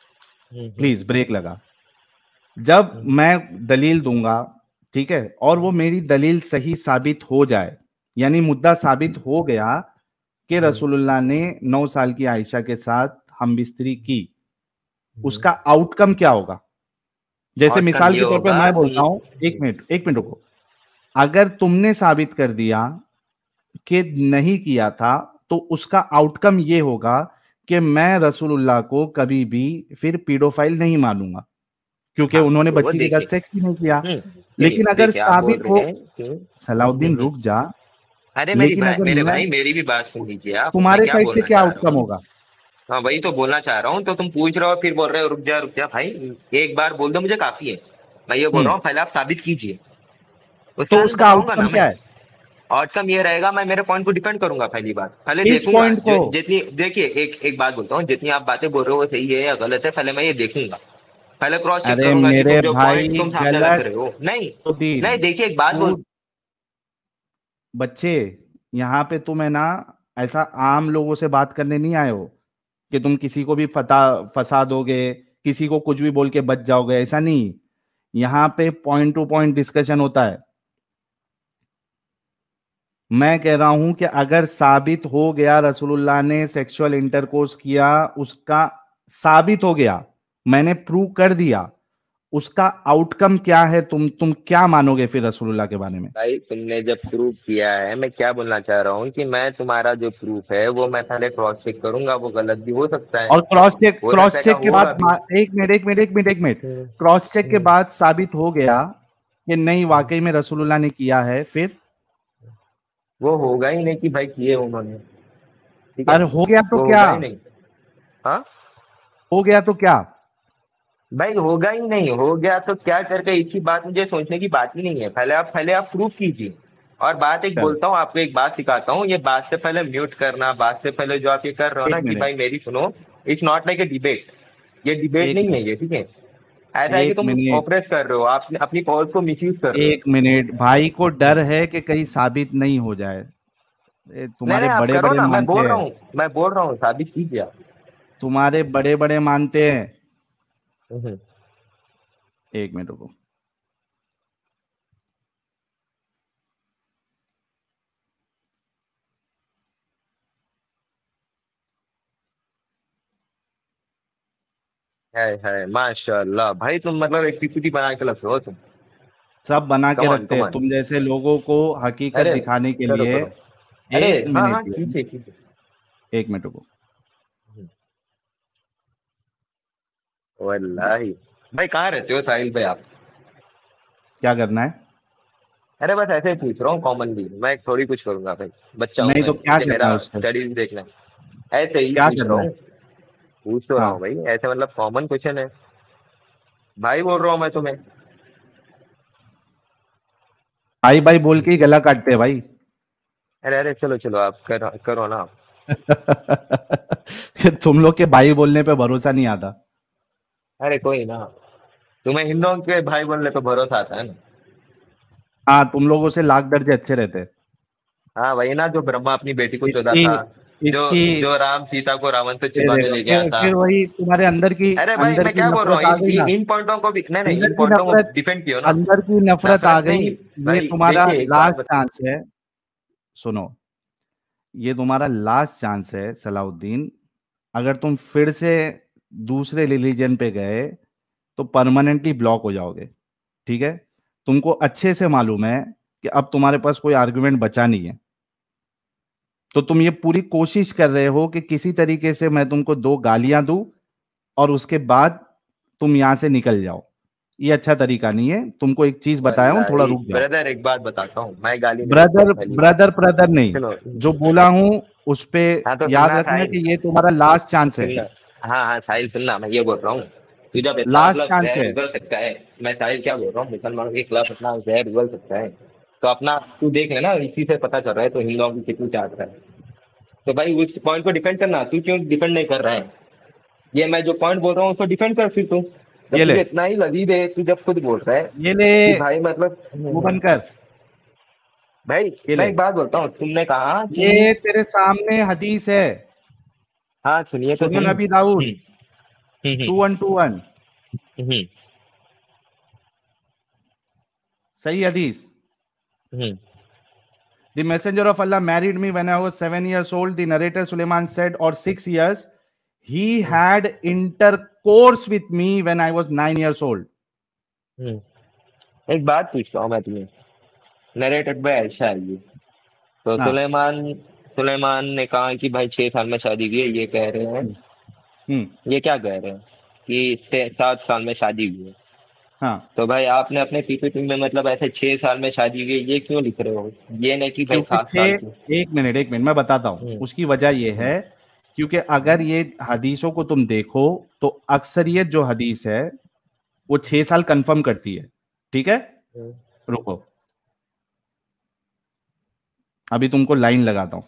प्लीज ब्रेक लगा। जब मैं दलील दूंगा, ठीक है, और वो मेरी दलील सही साबित हो जाए, यानी मुद्दा साबित हो गया कि रसूलुल्लाह ने नौ साल की आयशा के साथ हमबिस्तरी की, उसका आउटकम क्या होगा? जैसे आउटकम मिसाल ये के तौर पे होगा मैं बोलता कि हूं, एक मिनट एक मिनट रुको, अगर तुमने साबित कर दिया कि नहीं किया था, तो उसका आउटकम ये होगा कि मैं रसूलुल्लाह को कभी भी फिर पीडोफाइल नहीं मानूंगा, क्योंकि हाँ उन्होंने तो वो बच्ची के साथ देखिए। सेक्स भी नहीं किया। हम्म लेकिन देखिए अगर देखिए आप बोल साबित रहे हो, हैं कि हम्म, सलाउद्दीन हम्म। रुक जा, अरे मेरी लेकिन बात, अगर मेरे मैं, भाई मेरी भी बात सुन लीजिए आप, मैं तुम्हारे क्या साइड से बोलना क्या चाह रहा आउटकम हूँ। होगा? हाँ वही तो बोलना चाह रहा हूँ, तो तुम पूछ रहे हो फिर बोल रहे हो रुक जा रुक जा भाई, एक बार बोल दो मुझे काफी है। मैं ये बोल हम्म रहा हूँ पहले आप साबित कीजिए, उसके तो बाद उसका बताऊंगा आउटकम ना क्या मैं। है? आउटकम ये रहेगा, मैं मेरे पॉइंट को डिपेंड करूंगा, पहली बात पहले इस देखूंगा पॉइंट को, जो जितनी, देखिए एक एक बात बोलता हूँ, जितनी आप बातें बोल रहे हो वो सही है या गलत है, पहले मैं ये देखूंगा, पहले क्रॉस चेक अरे करूंगा कि मेरे तुम जो पॉइंट भाई तुम सामने रख गलत रहे हो। नहीं दिन, नहीं, देखिए एक बात बोल। तू बच्चे, यहाँ पे तुम है ना, ऐसा आम लोगों से बात करने नहीं आए हो कि तुम किसी को भी फता फंसा दोगे, किसी को कुछ भी बोल के बच जाओगे, ऐसा नहीं। यहाँ पे पॉइंट टू पॉइंट डिस्कशन होता है। मैं कह रहा हूं कि अगर साबित हो गया रसूलुल्लाह ने सेक्सुअल इंटरकोर्स किया, उसका साबित हो गया, मैंने प्रूव कर दिया, उसका आउटकम क्या है? तुम तुम क्या मानोगे फिर रसूलुल्लाह के बारे में? भाई तुमने जब प्रूफ किया है, मैं क्या बोलना चाह रहा हूँ कि मैं तुम्हारा जो प्रूफ है वो मैं पहले क्रॉस चेक करूंगा, वो गलत भी हो सकता है, और क्रॉस चेक हो सकता क्रॉस है क्या चेक के बाद होगा भी। मा- एक मिनट एक मिनट एक मिनट एक मिनट हम्म, क्रॉस चेक के हम्म, बाद साबित हो गया कि नहीं, हम्म। वाकई में रसूलुल्लाह ने किया है, फिर? वो होगा ही नहीं कि भाई किए उन्होंने, ठीक है, अरे हो गया तो वो क्या? होगा ही नहीं। हाँ हो गया तो क्या? भाई होगा ही नहीं, हो गया तो क्या करके, एक ही बात, मुझे सोचने की बात ही नहीं है, पहले आप पहले आप प्रूफ कीजिए। और बात एक चलो, बोलता हूँ आपको, एक बात सिखाता हूँ, ये बात से पहले म्यूट करना, बात से पहले जो आप ये कर रहे हो एक ना कि मिनट भाई मेरी सुनो, it's not like a debate, ये डिबेट एक नहीं है मिनट ये, ठीक है। ऐसा है कि एक तुम मिनट ऑपरेट कर रहे हो, आप अपनी पावर्स को मिसयूज कर रहे हो। एक मिनट भाई को डर है कि कहीं साबित नहीं हो जाए। ए, नहीं तुम्हारे नहीं आप बड़े करो बड़े ना, मैं मानते बोल रहा हैं, हूँ, मैं बोल रहा हूँ साबित कीजिए आप। तुम्हारे बड़े बड़े मानते हैं। हम्म। एक मिनट रुको। है है माशाल्लाह भाई, तुम मतलब एक पीपीटी बना के रखे हो तुम। सब बना के कमान रखते हैं कमान। तुम जैसे लोगों को हकीकत अरे दिखाने के करो लिए। करो। अरे एक हाँ हाँ मिनट ये- कीजिए कीजिए। एक मिनट रुको। वल्लाही भाई कहाँ रहते हो साहिल भाई आप? क्या करना है? अरे बस ऐसे ही पूछ रहा हूँ कॉमनली, मैं थोड़ी कुछ करूंगा भाई, बच्चा हूँ नहीं मैं, तो क्या मुझे करना मेरा है उससे? स्टडीज देखना है, ऐसे ही क्या पूछ रहा करना है? हूँ। पूछ तो रहा हूँ हाँ, भाई, ऐसे मतलब कॉमन क्वेश्चन है, भाई बोल रहा हूँ मैं तुम्हें। भाई भाई बोल के ही गला काटते हैं भाई। अरे अरे चलो चलो आप करो करो ना आप। कि तुम लोग के भाई बोलने पे भरोसा नहीं आता। अरे कोई ना, तुम्हें हिंदुओं के भाई बोलने पे भरोसा आता है ना। हाँ, तुम लोगों से लाख दर्जे अच्छे रहते हैं। हाँ वही ना, जो ब्रह्मा अपनी बेटी को चौदा इसकी था, जो इसकी जो राम सीता को रावण से ये छिपा के देखो, ले गया फिर था। फिर वही तुम्हारे अंदर की अरे भाई अंदर मैं की क्या बोल रहा हूँ, नफरत आ इन गई ना। इन इन पॉइंटों को भी, नहीं नहीं, अंदर इन की पॉइंटों को नफरत डिफेंड किया ना। अंदर की नफरत आ नफरत गई। नहीं ये भाई, तुम्हारा देखिए एक बात लास्ट बता। चांस है। सुनो, ये तुम्हारा लास्ट चांस है सलाउद्दीन। अगर तुम फिर से दूसरे रिलीजन पे गए तो परमानेंटली ब्लॉक हो जाओगे, ठीक है? तुमको अच्छे से मालूम है कि अब तुम्हारे पास कोई आर्गुमेंट बचा नहीं है। तो तुम ये पूरी कोशिश कर रहे हो कि किसी तरीके से मैं तुमको दो गालियां दूं और उसके बाद तुम यहां से निकल जाओ। ये अच्छा तरीका नहीं है। तुमको एक चीज बताया हूं, थोड़ा वल्लाही रुक जाओ। ब्रदर एक बात बताता हूँ, मैं गाली नहीं देता हूँ ब्रदर पहली बात। ब्रदर ब्रदर नहीं, सुनो, जो बोला हूं उस पे हाँ तो याद सुनना रखना साहिल, कि ये तुम्हारा लास्ट चांस है। सुनना। हाँ हाँ साहिल सुनना, मैं ये बोल रहा हूँ, तू जब इतना लास्ट मतलब चांस जहर है। उगल सकता है, मैं साहिल क्या बोल रहा हूँ, मुसलमानों के खिलाफ इतना जहर उगल सकता है, तो अपना तू देख लेना, इसी से पता चल रहा है तो हिंदुओं की कितनी चाट रहा है। तो भाई उस पॉइंट को डिफेंड करना, तू क्यों डिफेंड नहीं कर रहा है? ये मैं जो पॉइंट बोल रहा हूँ उसको डिफेंड कर फिर तू, जब ये ले, तुझे इतना ही लजीज है, तू जब खुद बोल रहा है ये ले, कि भाई मतलब। वो बंद कर। भाई ये मैं ले, एक बात बोलता हूँ, तुमने कहा कि, ये तेरे सामने हदीस है। हाँ सुनिए तो सुनो सही। नबी दाऊद, हम्म, हम्म टू वन टू वन हम्म सही हदीस। हम्म The messenger of Allah married me when I was seven years old. The narrator Suleiman said, or six years. He had intercourse with me when I was nine years old. हम्म एक बात पूछता हूँ मैं तुम्हें, narrated by Ayesha है ये, तो हाँ। सुलेमान सुलेमान ने कहा कि भाई छह साल में शादी हुई है, ये कह रहे हैं, हम्म। ये क्या कह रहे हैं कि से- सात साल में शादी हुई है। हाँ, तो भाई आपने अपने पीपीटी में मतलब ऐसे छह साल में शादी हुई है, ये क्यों लिख रहे हो? ये नहीं कि भाई क्योंकि सात साल की। छह एक मिनट एक मिनट मैं बताता हूं हम्म उसकी वजह यह है, क्योंकि अगर ये हदीसों को तुम देखो तो अक्सरियत जो हदीस है वो छह साल कंफर्म करती है। ठीक है, हम्म रुको अभी तुमको लाइन लगाता हूं।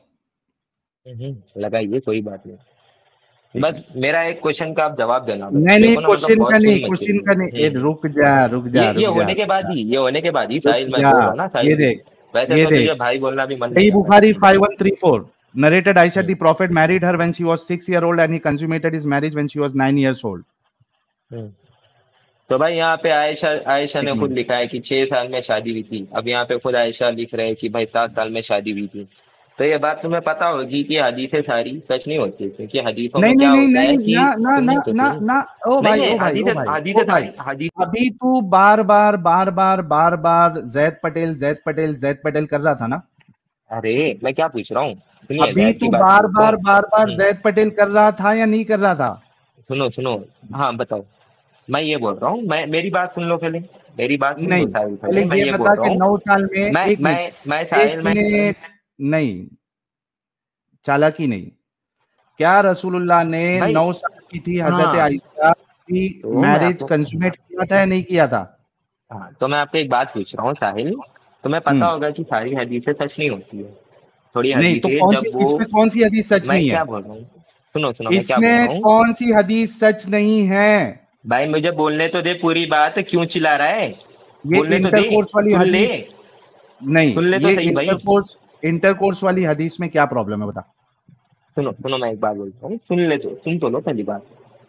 हम्म, लगाइए, कोई बात नहीं। एक बस मिनट। मेरा एक क्वेश्चन का आप जवाब देना, बस नहीं मेरे नहीं, को ना मतलब क्वेश्चन का बहुत नहीं, चुल मची क्वेश्चन हुई का है। नहीं, ए, हम्म रुक जा रुक ये जा ये रुक जा होने के बाद ही ये होने के बाद ही रुक साहिल, मैं जा। बोल रहा हूँ ना ये साहिल भी, देख, वैसे ये तो देख, तुझे भाई बोलना भी मन नहीं सही कर रहा बुखारी है। Five one three four narrated Aisha, hmm the prophet married her when she was six year old and he consummated his marriage when she was nine years old. हम्म तो भाई यहाँ पे आयशा आयशा एक ने खुद मिनट। लिखा है कि छह साल में शादी हुई थी, अब यहाँ पे खुद आयशा लिख रहे हैं कि भाई सात साल में शादी हुई थी। तो ये बात तुम्हें पता होगी कि हदीसें सारी सच नहीं होती, क्योंकि हदीसों में नहीं नहीं क्या नहीं होता है नहीं, कि ना ना ना सुनिए तो ना सही। ना, ओ नहीं भाई नहीं, ओ भाई ओ हदीसें भाई ओ हदीसें भाई, सारी हदीस। अभी तू बार बार बार बार बार बार जैद पटेल जैद पटेल जैद पटेल कर रहा था ना। अरे मैं क्या पूछ रहा हूँ, सुनिए अभी जैद की तू बात बार पूछता बार हूँ। बार बार हम्म, जैद पटेल कर रहा था या नहीं कर रहा था? सुनो सुनो, हाँ बताओ। मैं ये बोल रहा हूँ, मैं मेरी बात सुन लो पहले, मेरी बात सुन लो नहीं, साहिल पहले पहले, मैं ये ये बोल बता रहा कि हूँ। नौ साल में, मैं एक मैं मिनट मैं एक साहिल मैं मिनट नहीं, चालाकी नहीं, क्या रसूलुल्लाह ने भाई, नौ साल की थी हजरत हाँ आयशा की तो मैं मैरिज आपको, कंसुमेट किया था या नहीं किया था? हाँ तो मैं आपको एक बात पूछ रहा हूँ साहिल, तुम्हें पता हम्म। होगा कि सारी हदीसें सच नहीं होती है। थोड़ी नहीं तो हदीसें कौन सी, जब वो, इसमें कौन सी हदीस सच मैं नहीं है? क्या बोल रहा हूँ, सुनो सुनो मैं क्या बोल इसमें रहा हूँ। कौन सी हदीस सच नहीं है? भाई मुझे बोलने तो दे पूरी बात, क्यों चिल्ला रहा है? ये बोलने तो दे, इंटरकोर्स वाली सुन ले, हदीस नहीं, सुन ले तो ये सही भाई। इंटरकोर्स इंटरकोर्स वाली हदीस में क्या प्रॉब्लम है बता। सुनो सुनो, मैं एक बात बोलता हूँ, सुन ले तो सुन तो लो पहली बात।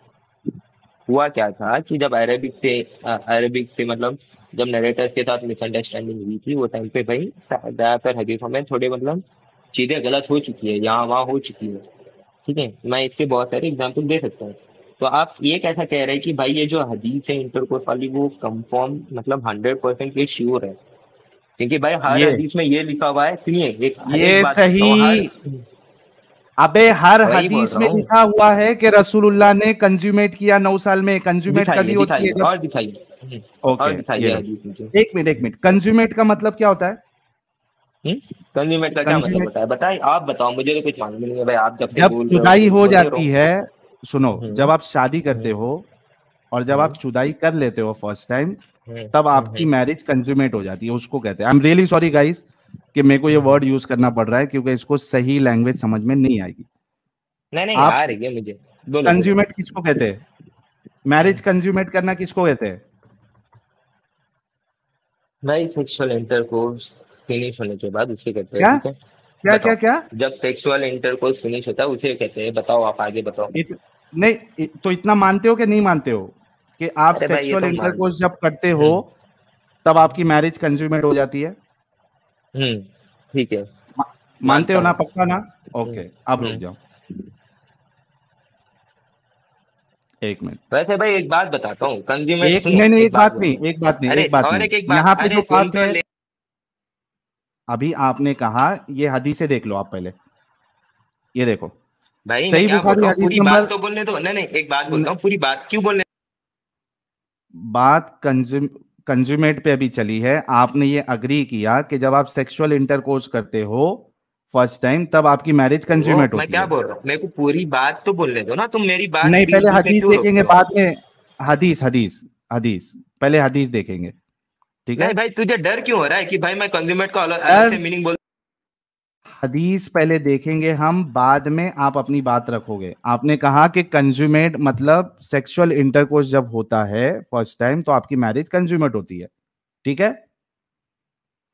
हुआ क्या था कि जब अरेबिक से अ, अरेबिक से मतलब जब नरेटर्स के साथ मिसअंडरस्टैंडिंग हुई थी, वो टाइम पे भाई ज्यादातर हदीसों में थोड़े मतलब चीजें गलत हो चुकी है, यहाँ वहाँ हो चुकी है। ठीक है, मैं इसके बहुत सारे एग्जाम्पल दे सकता हूँ। तो आप ये कैसा कह रहे हैं कि भाई ये जो हदीस है इंटरकोर्स वाली वो कंफर्म मतलब हंड्रेड परसेंट ये श्योर है? क्योंकि भाई हर ये हदीस में ये लिखा हुआ है, सुनिए एक एक ये बात बोलता हूँ, हर, सही, अबे हर वही बोल हदीस रहा में हूँ। लिखा हुआ है कि रसूलुल्लाह ने कंज्यूमेट किया नौ साल में। कंज्यूमेट कभी दिखाइए होती है दिखाइए जब, और दिखाइए, हम्म, ओके और ये दिखाइए लो, हदीस मुझे। एक मिनट एक मिनट, कंज्यूमेट का मतलब क्या होता है? कंज्यूमेट का क्या मतलब कंज्यूमेट होता है, बताइए, आप बताओ, मुझे तो कुछ मालूम नहीं है भाई, आप जब से जब बोल रहे हो जुदाई तो हो बोले रहो। जाती है, सुनो, हम्म जब आप शादी करते हम्म हो और जब हम्म आप जुदाई कर लेते हो फर्स्ट टाइम, हम्म तब हम्म आपकी हम्म मैरिज कंज्यूमेट हो जाती है, उसको कहते हैं। I am really sorry guys कि मेरे को ये हम्म। वर्ड यूज करना पड़ रहा है, क्योंकि इसको सही लैंग्वेज समझ में नहीं आएगी। नहीं नहीं आप आ रही है मुझे, बोलो बोलो। कंज्यूमेट किसको कहते हैं? Marriage hmm. कंज्यूमेट करना किसको कहते हैं? भाई सेक्सुअल इंटरकोर्स फिनिश होने के बाद उसे कहते हैं, क्या ठीक है। क्या क्या बताओ, क्या? जब सेक्सुअल इंटरकोर्स फिनिश होता है उसे कहते हैं, बताओ आप आगे बताओ। इत, नहीं इ- तो इतना मानते हो कि नहीं मानते हो कि आप अरे भाई ये सेक्सुअल तो मान, इंटरकोर्स जब करते हो हम्म तब आपकी मैरिज कंज्यूमेट हो जाती है? हम्म ठीक है, मा, मानते मानता हो ना, हूँ। पक्का ना? हम्म ओके, अब रुक हम्म जाओ एक मिनट। वैसे भाई एक बात बताता हूँ, कंज्यूमेट, एक सुनो नहीं नहीं, एक एक बात बात बोल नहीं, रहा हूँ। एक बात नहीं, अरे एक बात और नहीं, एक एक बात, यहाँ पे अरे जो सुन बात तो है, ले। अभी आपने कहा ये हदीसें देख लो आप पहले, ये देखो, भाई मैं सही क्या बोल बुखारी रहा हूँ, हदीस पूरी बात नंबर, तो बोलने दो। नहीं नहीं, एक बात न, बोलता हूँ, पूरी बात क्यों बोलने। बात कंज्यूम कंज्यूमेट पे अभी चली है। आपने ये अग्री किया कि जब आप सेक्सुअल इंटरकोर्स करते हो फर्स्ट टाइम तब आपकी मैरिज वो कंज्यूमेट मैं होती क्या है। बोल रहा हूँ, मेरे को पूरी बात तो बोलने दो ना, तुम मेरी बात नहीं, बीच पहले बीच में हदीस क्यों रोकते देखेंगे हो? बाद में, हदीस हदीस हदीस, पहले हदीस देखेंगे, ठीक है? नहीं भाई, तुझे डर क्यों हो रहा है कि भाई मैं कंज्यूमेट का अलग अलग यार से मीनिंग बोल। हदीस पहले देखेंगे हम, बाद में आप अपनी बात रखोगे। आपने कहा कि कंज्यूमेट मतलब सेक्सुअल इंटरकोर्स जब होता है फर्स्ट टाइम तो आपकी मैरिज कंज्यूमेट होती है, ठीक है?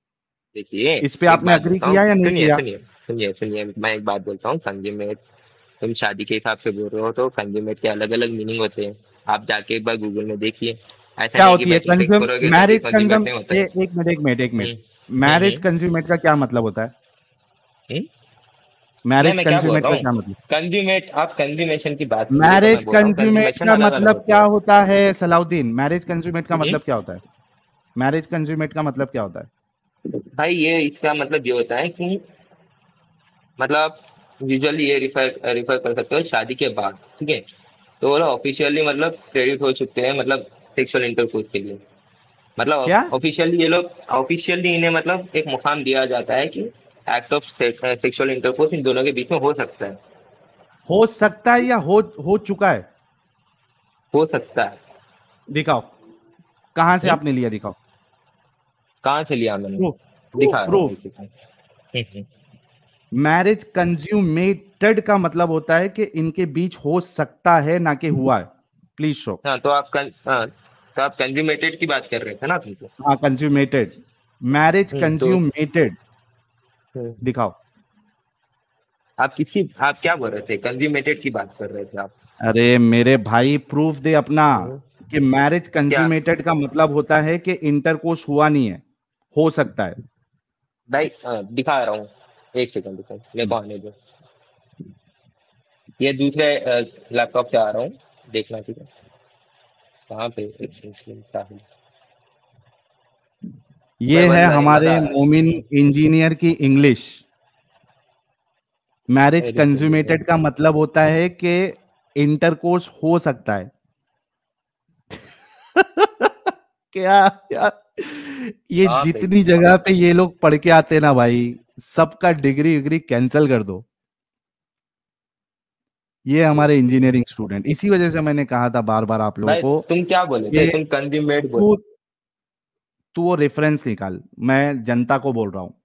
देखिए इस पे एक आपने बात अग्री बोलता हूँ, किया या नहीं सुनिए किया? सुनिए सुनिए सुनिए, मैं एक बात बोलता हूँ, कंज्यूमेट तुम शादी के हिसाब से बोल रहे हो तो कंज्यूमेट के अलग अलग मीनिंग होते हैं। आप जाके एक बार गूगल में देखिए। ऐसा क्या नहीं कि होती है भाई तुम टेक कंज्यूम करोगे तभी मैरिज कंज्यूमेट कंज्यूम नहीं होता ए, है। एक मिनट एक मिनट एक hmm minute hmm marriage hmm consummate का क्या मतलब होता है? हम्म। नहीं, मैरिज मैं क्या बोल कंज्यूमेट रहा का हूँ, क्या मतलब? कंज्यूमेट, आप कंज्यूमेशन की बात कीजिए तो मैं मैरिज बोल रहा हूँ कंज्यूमेट कंज्यूमेशन का अलग अलग मतलब होते क्या हैं। होता है सलाउद्दीन? मैरिज कंज्यूमेट का हम्म। मतलब क्या होता है? मैरिज कंज्यूमेट का मतलब क्या होता है? भाई ये इसका मतलब ये होता है कि मतलब यूजुअली ये रिफर रिफर कर सकते हो शादी के बाद, ठीक है। तो वो लोग ऑफिशियली मतलब क्रेडिट हो चुके हैं मतलब सेक्सुअल इंटरकोर्स के लिए। क्या मतलब ऑफिशियली ये लोग ऑफिशियली इन्हें मतलब एक मुकाम दिया जाता है कि एक्ट ऑफ सेक्सुअल इंटरकोर्स इन दोनों के बीच में हो सकता है। हो सकता है या हो हो चुका है? हो सकता है। दिखाओ, कहां से हम्म। आपने लिया, दिखाओ। कहाँ से लिया मैंने? प्रूफ प्रूफ दिखा रहा हूँ प्रूफ। एक second. Hmm, hmm. Marriage consummated का मतलब होता है कि इनके बीच हो सकता है, ना कि हुआ है। Please show. हाँ तो आप कं, हाँ, तो आप कंज्यूमेटेड की बात कर रहे थे ना तुमको। हाँ, कंज्यूमेटेड। मैरिज हम्म तो कंज्यूमेटेड हम्म, दिखाओ। आप किसी आप क्या बोल रहे थे, कंज्यूमेटेड की बात कर रहे थे आप। अरे मेरे भाई, प्रूफ दे अपना हम्म, कि मैरिज क्या? कंज्यूमेटेड का मतलब होता है कि इंटरकोर्स हुआ नहीं है, हो सकता है। भाई हाँ, दिखा रहा हूँ, एक सेकंड रुको मेरे को आने दो। ये दूसरे लैपटॉप से आ रहा हूँ, देखना ठीक है। कहाँ पे? एक सेकंड साहिल। भाई ये है बंद भाई, हमारे मजा आ रहा मोमिन इंजीनियर की इंग्लिश। मैरिज है। रुको रुको। कंज्यूमेटेड का मतलब होता है कि इंटरकोर्स हो सकता है। क्या क्या ये कहाँ पे? जितनी जगह पे ये लोग पढ़ के आते ना भाई, सबका डिग्री विग्री कैंसिल कर दो। ये एक हमारे सेकंड। इंजीनियरिंग स्टूडेंट, इसी वजह से मैंने कहा था बार बार आप लोगों भाई को तुम क्या बोले थे, कि तुम कंज्यूमेट बोले। तू तू वो रेफरेंस निकाल। मैं जनता को बोल रहा हूं,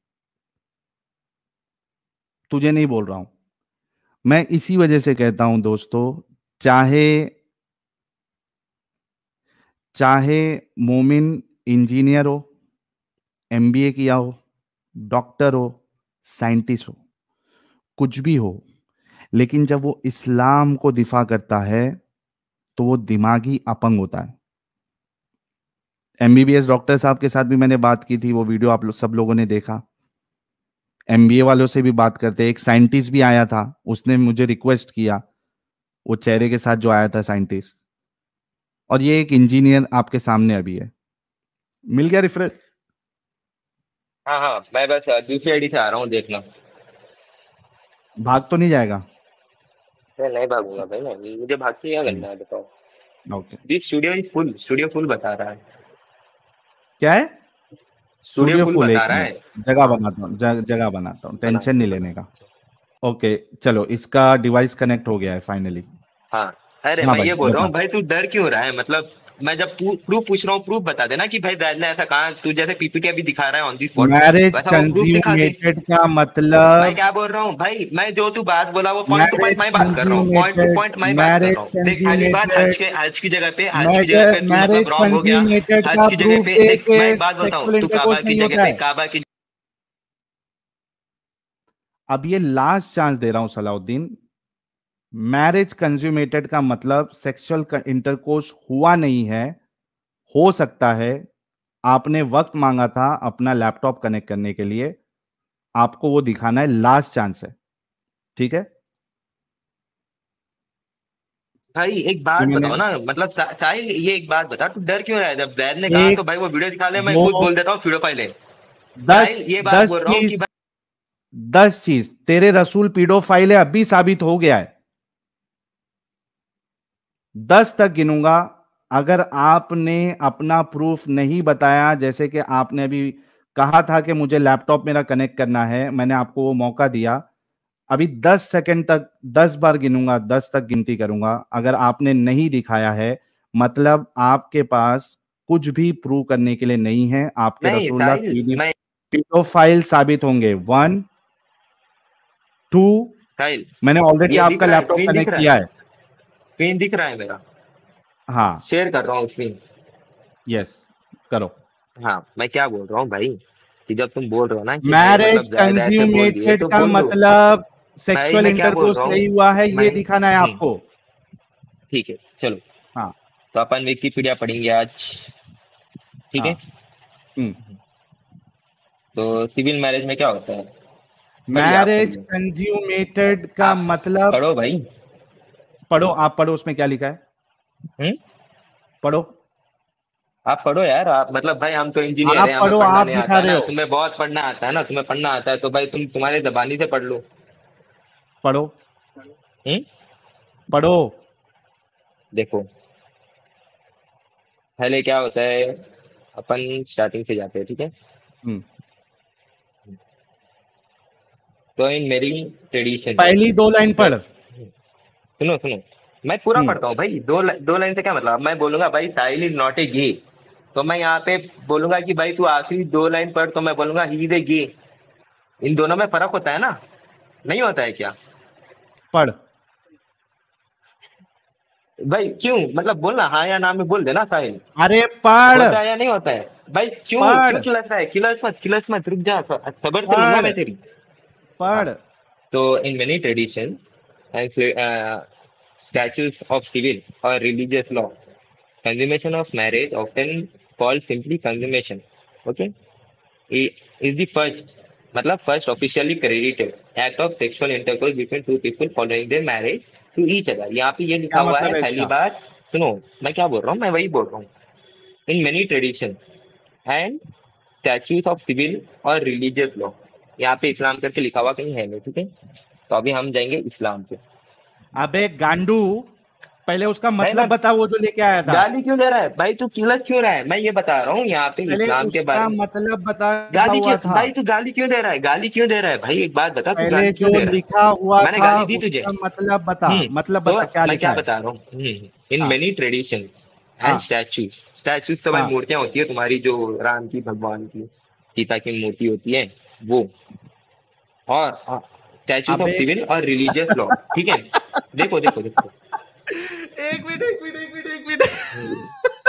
तुझे नहीं बोल रहा हूं। मैं इसी वजह से कहता हूं दोस्तों, चाहे चाहे मोमिन इंजीनियर हो, एमबीए किया हो, डॉक्टर हो, साइंटिस्ट हो, कुछ भी हो, लेकिन जब वो इस्लाम को दिफा करता है तो वो दिमागी अपंग होता है। एमबीबीएस डॉक्टर साहब के साथ भी मैंने बात की थी, वो वीडियो आप लोग सब लोगों ने देखा। एमबीए वालों से भी बात करते, एक साइंटिस्ट भी आया था, उसने मुझे रिक्वेस्ट किया, वो चेहरे के साथ जो आया था साइंटिस्ट। और ये एक इंजीनियर आपके सामने अभी है। मिल गया रिफ्रेश? हाँ हाँ, मैं बस अ, दूसरी आईडी से आ रहा हूँ, देखना। भाग तो नहीं जाएगा? मैं नहीं भागूंगा भाई, मैं मुझे भाग के क्या करना है बताओ। ओके। जी studio is full, studio full बता रहा है। क्या है? स्टूडियो स्टूडियो फुल फुल, एक बता रहा मिनट, है। जगह हाँ, बनाता हूँ, जग, जगह बनाता हूँ, बना टेंशन के नहीं बना लेने का। के। ओके, चलो, इसका डिवाइस कनेक्ट हो गया है फाइनली। हाँ। अरे हाँ मैं भाई, ये बोल रहा बता। हूँ भाई, तू डर क्यों रहा है मतलब। मैं जब प्रूफ पूछ रहा हूँ, प्रूफ बता देना कि भाई वैद ने ऐसा कहा, तू जैसे पीपीटी अभी दिखा रहा है ऑन दी स्पॉट, मैरिज वैसा वो प्रूफ दिखा दे। कंज्यूमेटेड का मैं मतलब, क्या बोल रहा हूँ भाई, मैं जो तू बात बोला वो पॉइंट टू पॉइंट मैरिज मैं बात कर रहा हूँ, पॉइंट टू कंज्यूमेटेड, पॉइंट मैं बात कर रहा मैरिज हूँ। देख पहली बात, हज कंज्यूमेटेड, के हज की जगह पे, हज की जगह पे तू मतलब मैरिज रॉन्ग हो गया। कंज्यूमेटेड हज का की जगह प्रूफ पे दे देख, के मैं एक बात बताऊँ, सेक्सुअल तू काबा इंटरकोर्स की नहीं जगह होता पे, है। काबा की। अब ये लास्ट चांस दे रहा हूं सलाउद्दीन। मैरिज कंज्यूमेटेड का मतलब सेक्सुअल इंटरकोर्स हुआ नहीं है, हो सकता है। आपने वक्त मांगा था अपना लैपटॉप कनेक्ट करने के लिए, आपको वो दिखाना है, लास्ट चांस है, ठीक है? भाई एक ये बात मैंने बताओ ना, मतलब सा- साहिल ये एक बात बता, तू डर क्यों रहा है? जब जैद ने कहा तो एक भाई वो वीडियो दिखा ले, मैं वो खुद बोल देता हूँ वीडियो फाइल है। दस साहिल ये बात दस बोल रहा हूँ कि चीज दस चीज तेरे रसूल पीडोफाइल है, अभी साबित हो गया है। दस तक गिनूंगा। अगर आपने अपना प्रूफ नहीं बताया, जैसे कि आपने अभी कहा था कि मुझे लैपटॉप मेरा कनेक्ट करना है, मैंने आपको वो मौका दिया। अभी दस सेकंड तक, दस बार गिनूंगा, दस तक गिनती करूंगा। अगर आपने नहीं दिखाया है, मतलब आपके पास कुछ भी प्रूव करने के लिए नहीं है, आपके नहीं रसूलुल्लाह साहिल पीडी मैं पीडोफाइल साबित होंगे। वन, टू, साहिल मैंने ऑलरेडी ये दिख आपका रहा है, लैपटॉप स्क्रीन दिख कनेक्ट रहा है, किया है। स्क्रीन दिख रहा है मेरा, हाँ, शेयर कर रहा हूँ स्क्रीन। यस, करो। हाँ मैं क्या बोल रहा हूँ भाई, कि जब तुम बोल रहे हो ना कि भाई मैरिज मतलब जायद ऐसे बोल दिए कंज्यूमेटेड तो का बोल दो। मतलब सेक्सुअल मैं क्या बोल इंटरकोर्स रहा हूँ, नहीं हुआ है ये मैं दिखाना है हम्म, आपको। ठीक है चलो, हाँ तो अपन विकिपीडिया पढ़ेंगे आज, ठीक है। हाँ। हम्म। तो सिविल मैरिज में क्या होता है, पढ़िए आप मैरिज पढ़िए, कंज्यूमेटेड का आप मतलब, पढ़ो भाई। पढ़ो आप पढ़ो, उसमें क्या लिखा है हम्म, पढ़ो। आप पढ़ो यार, आप मतलब भाई हम तो इंजीनियर आप हैं, हमें पढ़ो, पढ़ना आप नहीं आता दिखा है रहे ना, हो। तुम्हें बहुत पढ़ना आता है ना, तुम्हें पढ़ना आता है तो भाई तुम तुम्हारे जबानी से पढ़ लो। पढ़ो हम्म, पढ़ो। देखो पहले क्या होता है, अपन स्टार्टिंग से जाते हैं, ठीक है। हम्म। तो इन मेरी ट्रेडिशन, पहली दो लाइन जो पढ़। सुनो सुनो, मैं पूरा हम्म। पढ़ता हूँ भाई, दो ला- दो लाइन से क्या मतलब, मैं बोलूंगा भाई साहिल इज नॉट ए गे, तो मैं यहाँ पे बोलूंगा कि भाई तू आखिरी दो लाइन पढ़, तो मैं बोलूंगा ही इज ए गे। इन दोनों में फर्क होता है ना, नहीं होता है क्या पढ़। भाई? क्यों मतलब बोलना हाँ या ना में बोल देना साहिल, अरे पढ़। होता है या नहीं होता है भाई? क्यों पढ़। क्यों खिलस रहा है, खिलस मत खिलस मत, रुक जा, सबर से लूंगा पढ़। मैं तेरी। हाँ, पढ़। तो in many tradition and statutes of civil or religious law, consummation of marriage, often called simply consummation, okay, i- is the first, मतलब first officially credited act of sexual intercourse between two people following their marriage to each other। यहाँ पे ये लिखा क्या हुआ है मतलब है पहली इसका? बार, सुनो मैं क्या बोल रहा हूँ, मैं वही बोल रहा हूँ। In many tradition and statutes of civil और रिलीजियस लॉ, यहाँ पे इस्लाम करके लिखा हुआ कहीं है नहीं, ठीक है। तो अभी हम जाएंगे इस्लाम पे। अबे गांडू, पहले उसका भाई मतलब मैं बता, वो जो लेके आया था। गाली क्यों दे रहा है भाई, तू किलत क्यों रहा है, मैं ये बता रहा हूँ यहाँ पे पहले इस्लाम के बारे उसका में। मतलब बता, लिखा गाली क्यों हुआ था। भाई, तू गाली क्यों दे रहा है, गाली क्यों दे रहा है भाई, एक बात बता, तू पहले गाली क्यों जो दे रहा लिखा हुआ है? मैंने था गाली दी तुझे? उसका मतलब बता, हम्म, मतलब तो बता क्या मैं लिखा क्या है। बता रहा हूँ, हम्म, इन हाँ मेनी ट्रेडिशन एंड हाँ स्टैच्यूज, स्टैच्यूज तो भाई हाँ। मूर्तियां होती है तुम्हारी, जो राम की, भगवान की, सीता की मूर्ति होती है वो, और स्टैच्यूज ऑफ अबे सिविल और रिलीजियस लॉ, ठीक है। देखो देखो देखो, एक मिनट एक मिनट एक मिनट एक मिनट। हम्म,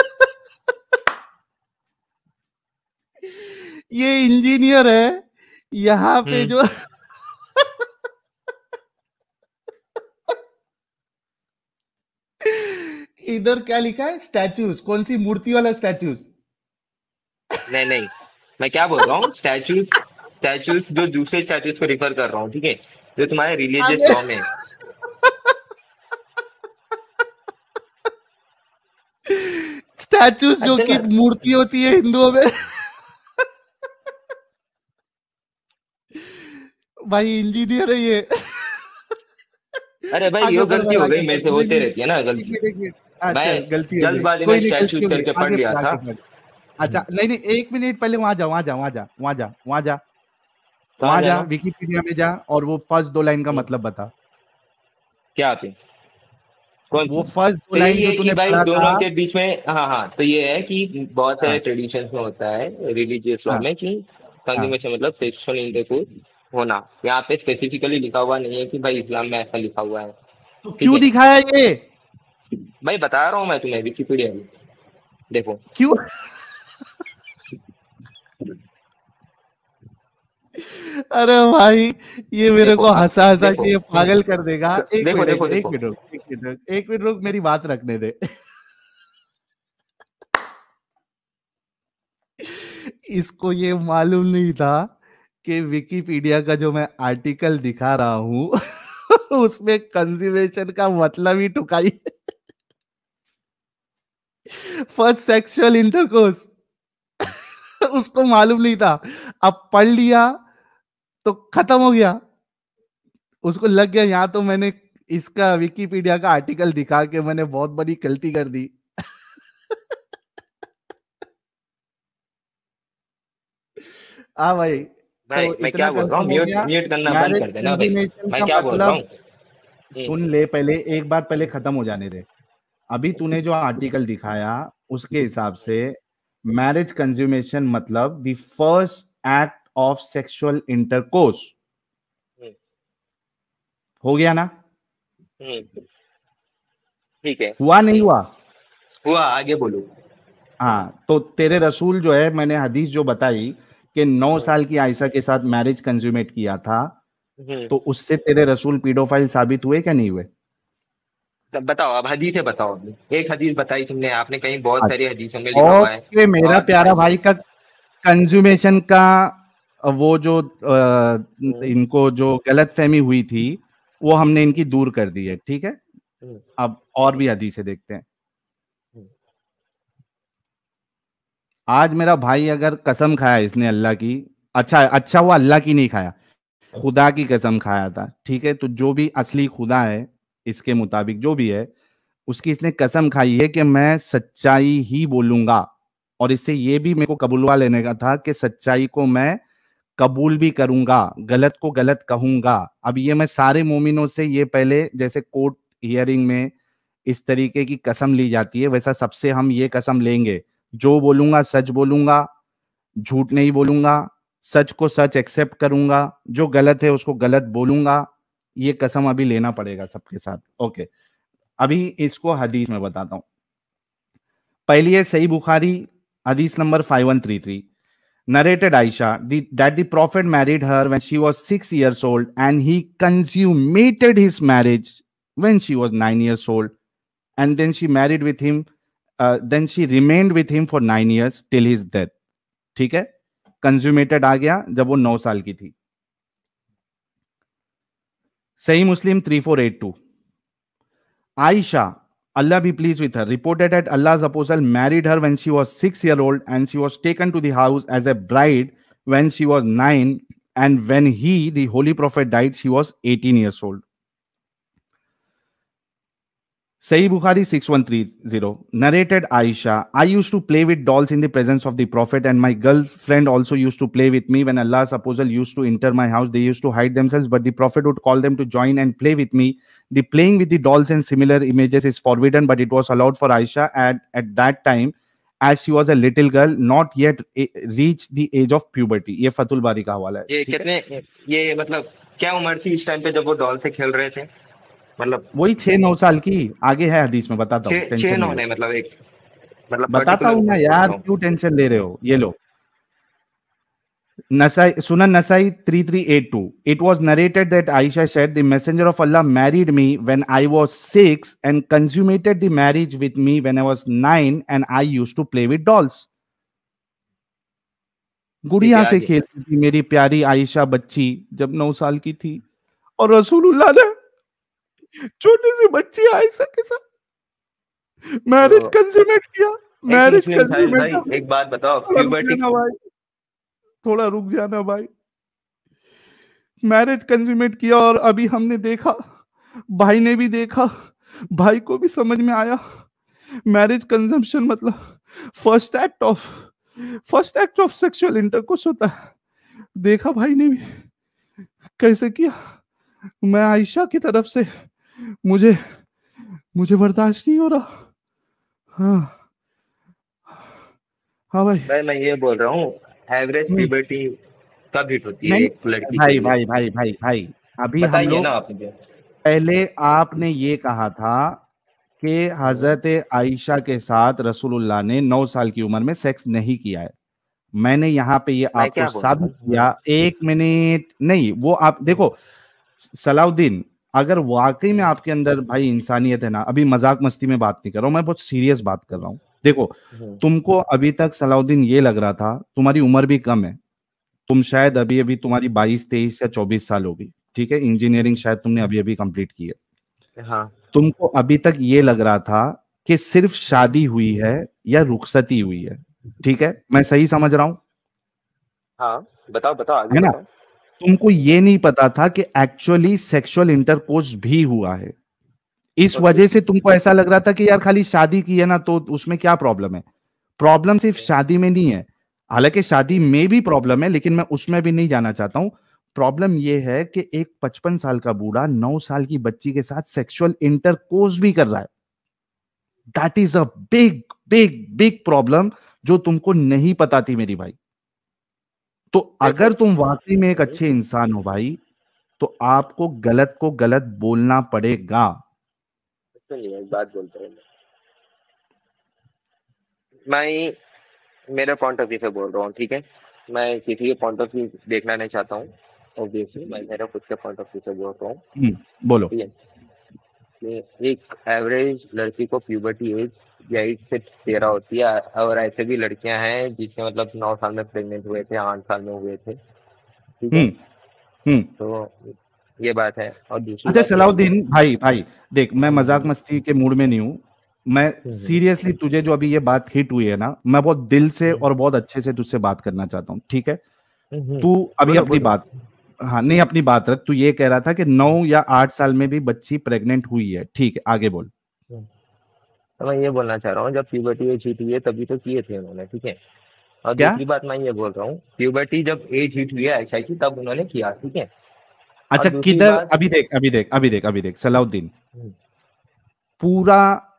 ये इंजीनियर है यहाँ पे हम्म, जो इधर क्या लिखा है, स्टैचूज, कौन सी मूर्ति वाला स्टैचूज? नहीं नहीं, मैं क्या बोल रहा हूँ, स्टैच्यूज, स्टैच्यूज जो दूसरे स्टैच्यूज को रिफर कर रहा हूँ, ठीक है, जो तुम्हारे रिलीजियस अबे लॉ में है। स्टैचूज जो अच्छे कि ना, मूर्ति होती है हिंदुओं में। भाई इंजीनियर है ये। अरे भाई आगे ये बढ़ गलती भाई, हो आगे गई बढ़। मेरे से, नहीं होते नहीं, रहती है ना एक गलती। मिनट एक मिनट। मैं अच्छा गलती हो गई, जल्दबाजी में कोई नहीं, गलती स्टैच्यूज हो गई, करके पढ़ आगे लिया बढ़ था। आगे बढ़। अच्छा नहीं नहीं, एक मिनट पहले वहां जा, वहां जा, वहां जा, वहां जा, वहां जा, कहाँ वहां जा, जाना? विकिपीडिया में जा और वो फर्स्ट दो लाइन का हम्म, मतलब बता। क्या पे, कौन वो सी? फर्स्ट दो तो लाइन यही जो है कि तूने भाई पढ़ा था। दोनों के बीच में, हाँ हाँ, तो ये है कि बहुत सारे हाँ ट्रेडिशंस में होता है रिलीजियस लॉ हाँ में कि हाँ। कंज्यूमेशन मतलब सेक्सुअल इंटरकोर्स होना। यहाँ पे स्पेसिफिकली लिखा हुआ नहीं है कि भाई इस्लाम में ऐसा लिखा हुआ है, तो ठीक क्यों है। दिखाया ये? भाई बता रहा हूँ मैं तुम्हें, विकिपीडिया में देखो। क्यों? अरे भाई, ये मेरे देखो को अब हंसा हंसा देखो, के ये हम्म, पागल कर देगा। एक देखो मिनट एक देखो मिनट एक देखो, मिनट रुक, एक मिनट रुक, एक मिनट रुक, मेरी बात रखने दे। इसको ये मालूम नहीं था कि विकिपीडिया का जो मैं आर्टिकल दिखा रहा हूँ उसमें कंज्यूमेशन का मतलब ही टुकाई। First sexual intercourse. उसको मालूम नहीं था, अब पढ़ लिया तो खत्म हो गया। उसको लग गया यहाँ तो मैंने इसका विकिपीडिया का आर्टिकल दिखा के मैंने बहुत बड़ी गलती कर दी। हाँ भाई, भाई तो मैं इतना क्या बोल रहा हूँ, कंफर्म हो म्यूट गया। म्यूट करना बंद मैरिज कर देना भाई। कंज्यूमेशन मैं का क्या बोल रहा हूँ, मतलब, हम्म, सुन ले पहले, एक बात पहले खत्म हो जाने दे। अभी तूने जो आर्टिकल दिखाया उसके हिसाब से मैरिज कंज्यूमेशन मतलब the first act of sexual intercourse. हम्म, हो गया ना? हम्म, ठीक है, हुआ नहीं हुआ? हुआ, आगे बोलो। हाँ, तो तेरे रसूल जो है, मैंने हदीस जो बताई कि नौ हम्म, साल की आयशा के साथ मैरिज कंज्यूमेट किया था, हम्म। तो उससे तेरे रसूल पीडोफाइल साबित हुए क्या नहीं हुए? तब बताओ, अब हदीस है, बताओ अभी। एक हदीस बताई तुमने, आपने कहीं बहुत सारी हदीसों में लिखा हुआ है। ओके मेरा और प्यारा बताइए। भाई का कंज्यूमेशन का वो जो अ, हम्म। इनको जो गलतफहमी हुई थी वो हमने इनकी दूर कर दी है, ठीक है। हम्म। अब और भी हदीसें देखते हैं। हम्म। आज मेरा भाई अगर कसम खाया इसने अल्लाह की, अच्छा अच्छा वो अल्लाह की नहीं खाया, खुदा की कसम खाया था, ठीक है। तो जो भी असली खुदा है इसके मुताबिक जो भी है, उसकी इसने कसम खाई है कि मैं सच्चाई ही बोलूंगा, और इससे ये भी मेरे को कबूलवा लेने का था कि सच्चाई को मैं कबूल भी करूंगा, गलत को गलत कहूंगा। अब ये मैं सारे मोमिनों से ये पहले जैसे कोर्ट हियरिंग में इस तरीके की कसम ली जाती है, वैसा सबसे हम ये कसम लेंगे, जो बोलूंगा सच बोलूंगा, झूठ नहीं बोलूंगा, सच को सच एक्सेप्ट करूंगा, जो गलत है उसको गलत बोलूंगा। ये कसम अभी लेना पड़ेगा सबके साथ, ओके। अभी इसको हदीस में बताता हूं। पहली है सही बुखारी, हदीस number five one three three. Narrated Aisha the, that the Prophet married her when she was six years old, and he consummated his marriage when she was nine years old, and then she married with him. Uh, then she remained with him for nine years till his death. ठीक है, consummated आ गया जब वो नौ साल की थी। सही Muslim three four eight two. Aisha, Allah be pleased with her, reported that Allah's apostle married her when she was six year old, and she was taken to the house as a bride when she was nine, and when he, the holy prophet, died, she was eighteen years old. Sahih Bukhari six one three zero. Narrated Aisha, I used to play with dolls in the presence of the Prophet, and my girlfriend also used to play with me. When Allah's apostle used to enter my house, they used to hide themselves, but the Prophet would call them to join and play with me. The playing with the dolls and similar images is forbidden, but it was allowed for Aisha at, at that time, as she was a little girl, not yet eh, reached the age of puberty. ये फतुल बारी का हवाला है, ये ठीक है। कितने, ये मतलब क्या उम्र थी इस टाइम पे जब वो डॉल से खेल रहे थे? मतलब वही छह नौ साल की, आगे है हदीस में बताता हूँ, छह छह टेंशन नौ नहीं लो। ने, मतलब एक, मतलब बताता पर्टिकुलर हूँ ना उम्र बोल यार, रहा हूँ। क्यों टेंशन ले रहे हो। ये लो, Nasai, Sunan Nasai three three eight two. It was narrated that Aisha said, the messenger of Allah married me when I was six and consummated the marriage with me when I was nine, and I used to play with dolls. ठीक है, गुड़िया से आगे। खेलती थी मेरी प्यारी आयशा बच्ची जब नौ साल की थी, और रसूलुल्लाह ने छोटी सी बच्ची आयशा के साथ मैरिज तो कंज्यूमेट किया। एक मैरिज मुस्लिम साहिल कंज्यूमेट, भाई, एक बात बताओ, थोड़ा रुक प्यूबर्टी। जाना भाई, थोड़ा रुक जाना भाई। मैरिज कंज्यूमेट किया और अभी हमने देखा, भाई ने भी देखा, भाई को भी समझ में आया, मैरिज कंजम्पशन मतलब first act of first act of sexual intercourse होता है। देखा भाई ने भी कैसे किया। मैं आयशा की तरफ से, मुझे मुझे बर्दाश्त नहीं हो रहा। हाँ हाँ भाई। भाई मैं ये बोल रहा हूँ, एवरेज हम्म, प्यूबर्टी कब हिट होती है नहीं एक लड़की के भाई लिए? भाई भाई भाई भाई, अभी हम बताइए ना लोग, आप मुझे। पहले आपने ये कहा था कि हम्म। हजरत आयशा के साथ रसूलुल्लाह ने नौ साल की उम्र में सेक्स नहीं किया है। मैंने यहां पे ये मैं आपको क्या बोल रहा साबित हूँ? हम्म। किया, एक मिनट नहीं, वो आप हम्म। देखो सलाउद्दीन, अगर वाकई में हम्म। आपके अंदर भाई इंसानियत है ना, अभी मजाक मस्ती में बात नहीं कर रहा हूं मैं, बहुत सीरियस बात कर रहा हूं। देखो, हम्म। तुमको अभी तक सलाउद्दीन ये लग रहा था, तुम्हारी उम्र भी कम है, तुम शायद अभी अभी तुम्हारी बाईस तेईस या चौबीस साल होगी, ठीक है, इंजीनियरिंग हम्म। शायद तुमने अभी अभी कंप्लीट की है। हाँ। तुमको अभी तक ये लग रहा था कि सिर्फ हम्म। शादी हुई है या रुखसती हुई है, ठीक है, मैं सही समझ रहा हूं, हाँ, बताओ बताओ, आगे है ना। बताओ। तुमको ये नहीं पता था कि एक्चुअली सेक्सुअल इंटरकोर्स भी हुआ है। इस ओके। वजह से तुमको ऐसा लग रहा था कि यार खाली शादी की है ना तो उसमें क्या प्रॉब्लम है। प्रॉब्लम सिर्फ शादी में नहीं है, हालांकि शादी में भी प्रॉब्लम है, लेकिन मैं उसमें भी नहीं जाना चाहता हूं। प्रॉब्लम यह है कि एक पचपन साल का बूढ़ा नौ साल की बच्ची के साथ सेक्सुअल इंटरकोर्स भी कर रहा है। That is a big big big problem, जो तुमको नहीं पता थी मेरी भाई। तो देखो। अगर तुम वाकई में एक हम्म। अच्छे इंसान हो भाई, तो आपको गलत को गलत बोलना पड़ेगा। सुनिए, एक बात बोलते हैं, मैं मेरे पॉइंट ऑफ व्यू से बोल रहा हूँ, ठीक है? मैं किसी के पॉइंट ऑफ व्यू देखना नहीं चाहता हूँ। ऑब्वियसली मैं मेरा खुद के पॉइंट ऑफ व्यू से बोल रहा हूँ, हम्म, बोलो। ठीक है। कि एक एवरेज लड़की को प्यूबर्टी एज एट से तेरह होती है, और ऐसे भी लड़कियां हैं जिसके मतलब नौ साल में प्रेग्नेंट हुए थे, आठ साल में हुए थे, ठीक है। हम्म हम्म तो ये बात है, और दूसरी अच्छा बात ये है कि सलाउद्दीन भाई, भाई देख, मैं मजाक हम्म, मस्ती के मूड में नहीं हूं। मैं हम्म, सीरियसली, तुझे जो अभी ये बात हिट हुई है ना, मैं बहुत दिल से हम्म, और बहुत अच्छे से तुझसे बात करना चाहता हूँ, ठीक है। हम्म, तू अभी बोलो अपनी बोलो। बात, हाँ नहीं अपनी बात रख। तू ये कह रहा था कि नौ या आठ साल में भी बच्ची प्रेग्नेंट हुई है, ठीक है, आगे बोल। हम्म, तो मैं ये बोलना चाह रहा हूँ, जब प्यूबर्टी एज हिट हुई है तभी तो किए थे उन्होंने, ठीक है। और क्या? दूसरी बात मैं ये बोल रहा हूँ, प्यूबर्टी जब एज हिट हुई है ऐसा की, तब उन्होंने किया, ठीक है। और अच्छा दूसरी किधर, बात, अभी देख अभी देख अभी देख अभी देख सलाउद्दीन, हम्म, पूरा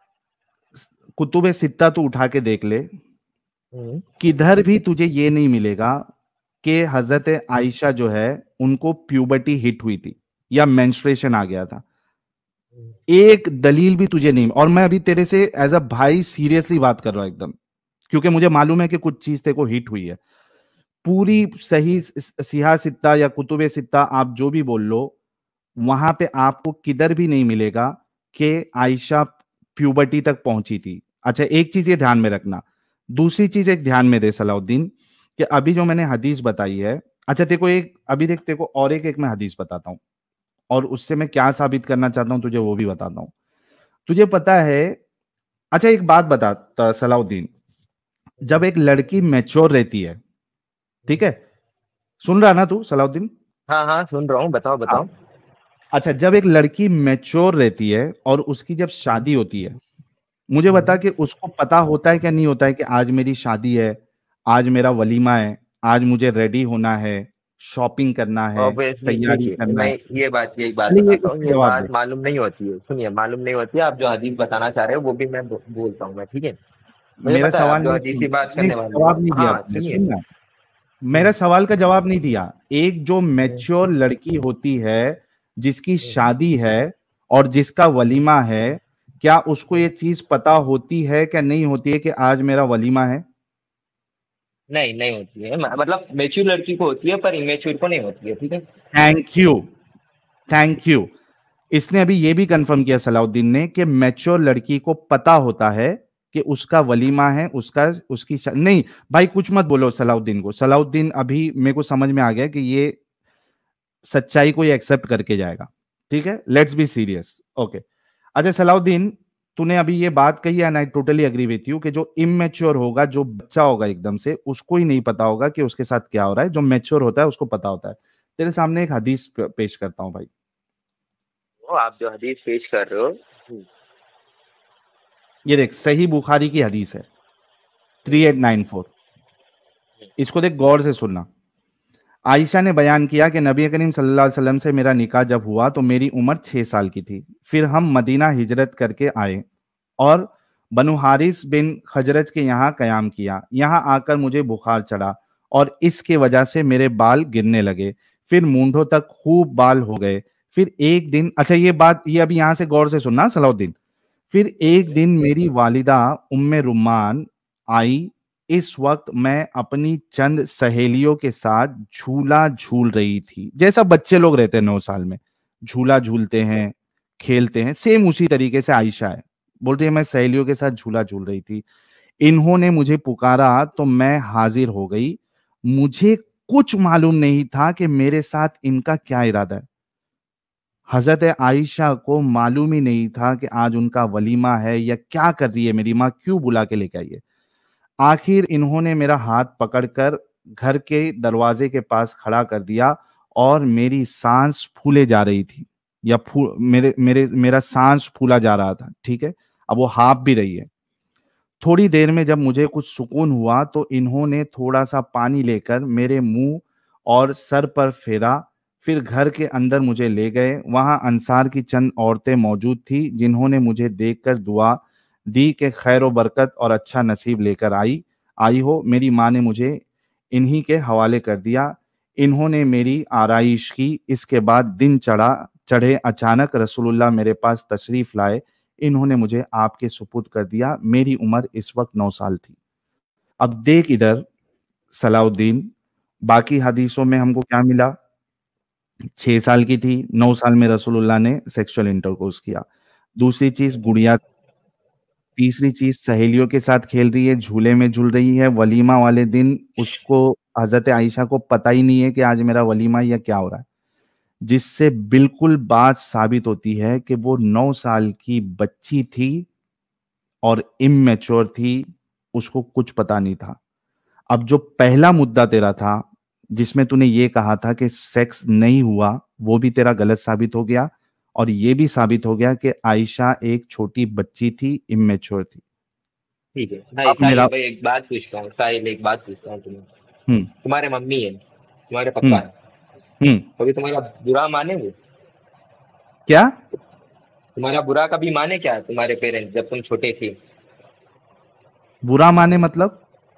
कुतुब सित्ता तू उठा के देख ले, हम्म, किधर भी तुझे ये नहीं मिलेगा कि हजरत आयशा जो है उनको प्यूबर्टी हिट हुई थी या मेंस्ट्रुएशन आ गया था। हम्म, एक दलील भी तुझे नहीं। और मैं अभी तेरे से एज अ भाई सीरियसली बात कर रहा हूं एकदम, क्योंकि मुझे मालूम है कि कुछ चीज तेरे को हिट हुई है। पूरी सही सिहा सित्ता या कुतुबे सित्ता आप जो भी बोल लो, वहां पे आपको किधर भी नहीं मिलेगा कि आयशा प्यूबर्टी तक पहुंची थी। अच्छा एक चीज ये ध्यान में रखना। दूसरी चीज एक ध्यान में दे सलाउद्दीन, कि अभी जो मैंने हदीस बताई है, अच्छा तेरे को एक, अभी देख तेरे को और एक एक मैं हदीस बताता हूं, और उससे मैं क्या साबित करना चाहता हूं तुझे वो भी बताता हूं। तुझे पता है, अच्छा एक बात बता सलाउद्दीन, जब एक लड़की मैच्योर रहती है, ठीक है, सुन रहा ना तू सलाउद्दीन? हाँ हाँ सुन रहा हूँ, बताओ हाँ। बताओ। अच्छा जब एक लड़की मैच्योर रहती है और उसकी जब हम्म, शादी होती है, मुझे बता हम्म, कि उसको पता होता है क्या नहीं होता है कि आज मेरी शादी है, आज मेरा वलीमा है, आज मुझे रेडी होना है, शॉपिंग करना है, ऑब्वियसली तैयारी देखिए, करना मैं है। ये बात यही बात पहले ये बताता हूँ, इसका ये जवाब बात दे। मालूम नहीं होती है, सुनिए, मालूम नहीं होती है। आप जो हदीस बताना चाह रहे हो वो भी मैं बो, बोलता हूँ मैं, ठीक है। मुझे मेरा पता है आप सवाल जो नहीं हदीस की सुन, बात नहीं करने वाले हो। जवाब नहीं दिया हाँ तुमने, सुनिए। सुनना। मेरा हम्म, सवाल का जवाब नहीं दिया। एक जो हम्म, मैच्योर लड़की होती है, जिसकी हम्म, शादी है और जिसका हम्म, वलीमा है, क्या उसको हम्म। ये चीज पता होती है क्या नहीं होती है कि आज मेरा वलीमा है? नहीं नहीं होती है, म- मतलब मेच्योर लड़की को होती है पर इमेच्योर को नहीं होती है, ठीक है। Thank you, thank you. इसने अभी ये भी कंफर्म किया सलाउद्दीन ने कि मैच्योर लड़की को पता होता है कि उसका वलीमा है, उसका उसकी शा... नहीं भाई कुछ मत बोलो सलाउद्दीन को। सलाउद्दीन अभी मेरे को समझ में आ गया कि ये सच्चाई को ये एक्सेप्ट करके जाएगा, ठीक है, लेट्स बी सीरियस, ओके। अच्छा सलाउद्दीन, तूने अभी ये बात कही and I totally agree with you कि जो इमेच्योर होगा, जो बच्चा होगा एकदम से, उसको ही नहीं पता होगा कि उसके साथ क्या हो रहा है। जो मैच्योर होता है उसको पता होता है। तेरे सामने एक हदीस पे- पेश करता हूं भाई। वो आप जो हदीस पेश कर रहे हो, हम्म, ये देख सही बुखारी की हदीस है, three hmm, eight nine four. इसको देख गौर से सुनना। आयशा ने बयान किया कि नबी करीम सल्लल्लाहु अलैहि वसल्लम से मेरा निकाह जब हुआ तो मेरी उम्र छह साल की थी। फिर हम मदीना हिजरत करके आए और बनु हारिस बिन खजरज के यहाँ कयाम किया। यहाँ आकर मुझे बुखार चढ़ा और इसके वजह से मेरे बाल गिरने लगे, फिर मूंढों तक खूब बाल हो गए। फिर एक दिन, अच्छा ये बात, ये अभी यहां से गौर से सुनना सलाउद्दीन। फिर एक दिन मेरी वालिदा उम्मे रुमान आई। इस वक्त मैं अपनी चंद सहेलियों के साथ झूला झूल रही थी, जैसा बच्चे लोग रहते हैं नौ साल में, झूला झूलते हैं, खेलते हैं, सेम उसी तरीके से आयशा है। बोल रही है मैं सहेलियों के साथ झूला झूल रही थी, इन्होंने मुझे पुकारा तो मैं हाजिर हो गई। मुझे कुछ मालूम नहीं था कि मेरे साथ इनका क्या इरादा है। हजरत आयशा को मालूम ही नहीं था कि आज उनका वलीमा है या क्या कर रही है मेरी माँ, क्यों बुला के लेके आई है। आखिर इन्होंने मेरा हाथ पकड़कर घर के दरवाजे के पास खड़ा कर दिया और मेरी सांस फूले जा रही थी, या फू मेरे मेरे मेरा सांस फूला जा रहा था, ठीक है। अब वो हाफ भी रही है। थोड़ी देर में जब मुझे कुछ सुकून हुआ तो इन्होंने थोड़ा सा पानी लेकर मेरे मुंह और सर पर फेरा। फिर घर के अंदर मुझे ले गए। वहां अंसार की चंद औरतें मौजूद थी जिन्होंने मुझे देखकर दुआ दी कि खैर बरकत और अच्छा नसीब लेकर आई आई हो। मेरी माँ ने मुझे इन्हीं के हवाले कर दिया। इन्होंने मेरी आराइश की। इसके बाद दिन चढ़ा चढ़े अचानक रसूलुल्लाह मेरे पास तशरीफ लाए। इन्होंने मुझे आपके सुपुर्द कर दिया। मेरी उम्र इस वक्त नौ साल थी। अब देख इधर सलाउद्दीन, बाकी हदीसों में हमको क्या मिला? छह साल की थी, नौ साल में रसूलुल्लाह ने सेक्सुअल इंटरकोर्स किया। दूसरी चीज गुड़िया। तीसरी चीज सहेलियों के साथ खेल रही है, झूले में झूल रही है, वलीमा वाले दिन उसको हजरत आयशा को पता ही नहीं है कि आज मेरा वलीमा या क्या हो रहा है, जिससे बिल्कुल बात साबित होती है कि वो नौ साल की बच्ची थी और इमैच्योर थी, उसको कुछ पता नहीं था। अब जो पहला मुद्दा तेरा था जिसमें तूने ये कहा था कि सेक्स नहीं हुआ, वो भी तेरा गलत साबित हो गया, और ये भी साबित हो गया कि आयशा एक छोटी बच्ची थी, इमैच्योर थी। ठीक है भाई, अब साहिल मेरा भाई एक बात पूछता हूँ, साहिल एक बात पूछता हूँ तुम्हें। हम्म तुम्हारे मम्मी है, तुम्हारे हम्म पापा है, हम्म कभी तुम्हारा बुरा माने वो? क्या? तुम्हारा बुरा कभी माने क्या तुम्हारे पेरेंट्स जब तुम छोटे थे? बुरा माने मतलब?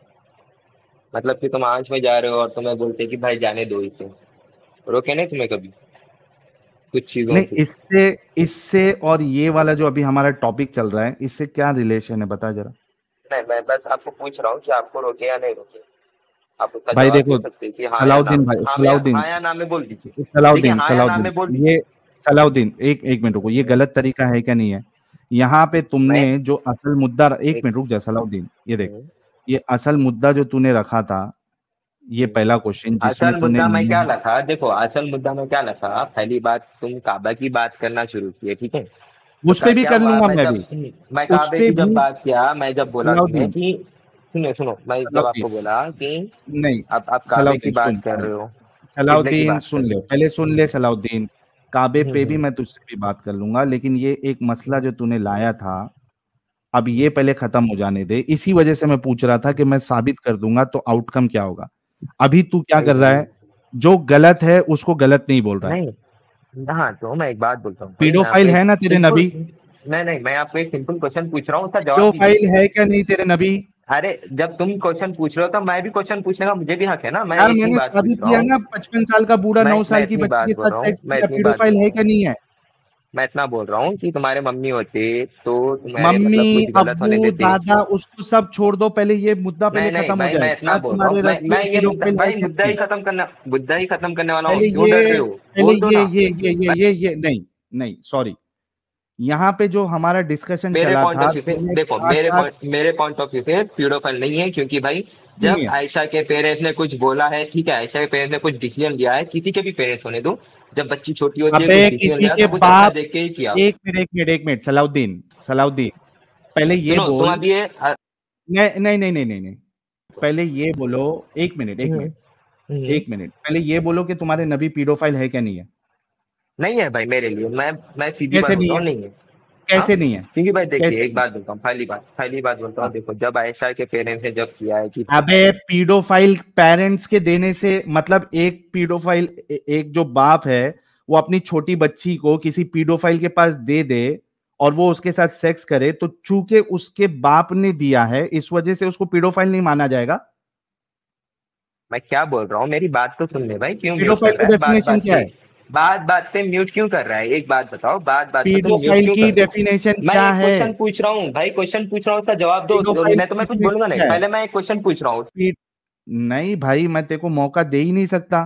मतलब कि तुम आंच में जा रहे हो और तुम्हें बोलते कि भाई जाने दो इसे, रोके नहीं तुम्हें कभी कुछ चीजों नहीं, से? इससे इससे और ये वाला जो अभी हमारा टॉपिक चल रहा है, इससे क्या रिलेशन है, बता जरा। नहीं, मैं बस आपको पूछ रहा हूँ कि आपको रोके या नहीं रोके। आप उसका भाई जवाब दे देखो, सकते हैं कि हाँ या ना सलाउद्दीन में, भाई, हाँ में या सलाउद्दीन हाँ या ना में बोल दीजिए। देखिए सलाउद्दीन हाँ या ना सलाउद्दीन में बोल दीजिए। ये सलाउद्दीन एक एक मिनट रुको, ये गलत तरीका है क्या नहीं है? यहाँ पे तुमने मैं जो असल मुद्दा, एक एक मिनट रुक जा सलाउद्दीन, ये देख, हम्म, ये असल मुद्दा जो तूने रखा था, ये हम्म। पहला क्वेश्चन जिसमें असल तूने मुद्दा में क्या नहीं- रखा, देखो असल मुद्दा में क्या रखा, पहली बात तुम काबा की बात करना शुरू किए, ठीक है? तो उस पे क- भी क्या कर हुआ, लूंगा मैं मैं जब भी, मैं उस काबे पे की जब भी। बात किया, मैं जब बोला तुम्हें सलाउद्दीन कि सुनो सुनो, मैं जब सलाउद्दीन आपको बोला कि नहीं, आप आप काबे की सलाउद्दीन बात सुन कर सुन रहे हो, किबले की सलाउद्दीन बात कर सुन रहे ले, हो। पहले सुन ले सलाउद्दीन। काबे हम्म, पे भी हम्म, मैं तुझसे भी बात कर लूंगा, लेकिन ये एक मसला हम्म, जो तूने लाया था, अब हम्म, ये पहले खत्म हो जाने दे। इसी वजह से मैं पूछ रहा था कि मैं साबित कर दूंगा तो आउटकम क्या होगा। अभी तू क्या भाई कर रहा है? जो गलत है उसको गलत नहीं बोल रहा है। नहीं, हाँ तो मैं एक बात बोलता हूँ भाई, मैं आपको पीडोफाइल एक है ना तेरे सिंपल, नबी? नहीं नहीं, मैं आपको एक सिंपल क्वेश्चन पूछ रहा हूँ, उसका जवाब दीजिए। पीडोफाइल है क्या नहीं तेरे नबी? अरे जब तुम क्वेश्चन पूछ रहे हो तो मैं भी क्वेश्चन पूछने का मुझे भी हक है ना, मैं यार इतनी मैंने बात पूछ साबित रहा किया हूँ। ना, पचपन साल का बूढ़ा मैं नौ मैं साल की इतनी बच्ची बात के बोल साथ रहा हूँ, सेक्स मैं किया, इतनी बात पीडोफाइल बोल रहा है हूँ क्या नहीं है? मैं इतना बोल रहा हूँ कि तुम्हारे मम्मी होते तो तुम्हारे मम्मी, मतलब कुछ गलत होने अब्बू, देते? दादा, उसको सब छोड़ दो, पहले ये मुद्दा नहीं पहले नहीं खत्म हो भाई, जाए। मैं इतना क्या बोल रहा हूँ, तुम्हारे मैं रसूल मैं ये मुद्दा पीडोफाइल है भाई, क्या मुद्दा ही नहीं? खत्म करना मुद्दा ही खत्म करने वाला हूँ, पहले क्यों ये डर रहे हो? पहले बोल दो ये ना। ये ये ये ये ये नहीं, नहीं सॉरी, यहाँ पे जो हमारा डिस्कशन मेरे चला पॉइंट था, ऑफ व्यू से तुमने देखो, कहा मेरे था पॉइंट मेरे पॉइंट ऑफ व्यू से प्यूडोफाइल नहीं है, क्योंकि भाई क्यों नहीं जब है? आयशा के पेरेंट्स ने कुछ बोला है, ठीक है, आयशा के पेरेंट्स ने कुछ डिसीजन लिया है, किसी के भी पेरेंट्स होने दो, जब बच्ची छोटी होती है अबे कुछ डिसीजन किसी लिया के तो कुछ अच्छा बाप, देख के ही किया। एक मिनट एक मिनट एक मिनट सलाउद्दीन, सलाउद्दीन पहले ये सुनो तुम बोल। अभी ये अ, नहीं नहीं नहीं नहीं नहीं नहीं, पहले ये बोलो, एक मिनट एक हम्म, मिनट हम्म, एक मिनट पहले ये बोलो कि तुम्हारे नबी पीडोफाइल है क्या नहीं है? नहीं है भाई मेरे लिए, मैं मैं सीधी बात कैसे नहीं बोलता है? हूँ, नहीं है। हाँ, कैसे नहीं है? क्योंकि भाई देखिए, कैसे एक नहीं बात बोलता हूँ, पहली बात पहली बात बोलता है? हूँ, देखो जब आयशा के पेरेंट्स ने जब किया है कि अबे पीडोफाइल पेरेंट्स के देने से मतलब, एक पीडोफाइल ए- एक जो बाप है, वो अपनी छोटी बच्ची को किसी पीडोफाइल के पास दे दे और वो उसके साथ सेक्स करे, तो चूंकि उसके बाप ने दिया है इस वजह से उसको पीडोफाइल नहीं माना जाएगा? मैं क्या बोल रहा हूँ, मेरी बात तो सुन ले भाई, क्यों म्यूट पीडोफाइल कर की रहा है बात डेफिनेशन बात क्या पे? है? बात बात पे म्यूट क्यों कर रहा है, एक बात बताओ, बात बात पे तुम म्यूट पीडोफाइल क्यों की कर रहे हो? डेफिनेशन मैं क्या एक है? क्वेश्चन पूछ रहा हूँ भाई, क्वेश्चन पूछ रहा हूँ, उसका जवाब दो, पीडोफाइल मैं की तुम्हें कुछ बोलूंगा डेफिनेशन नहीं, क्या है? पहले मैं एक क्वेश्चन पूछ रहा हूँ। पी- नहीं भाई, मैं तेरे को मौका दे ही नहीं सकता।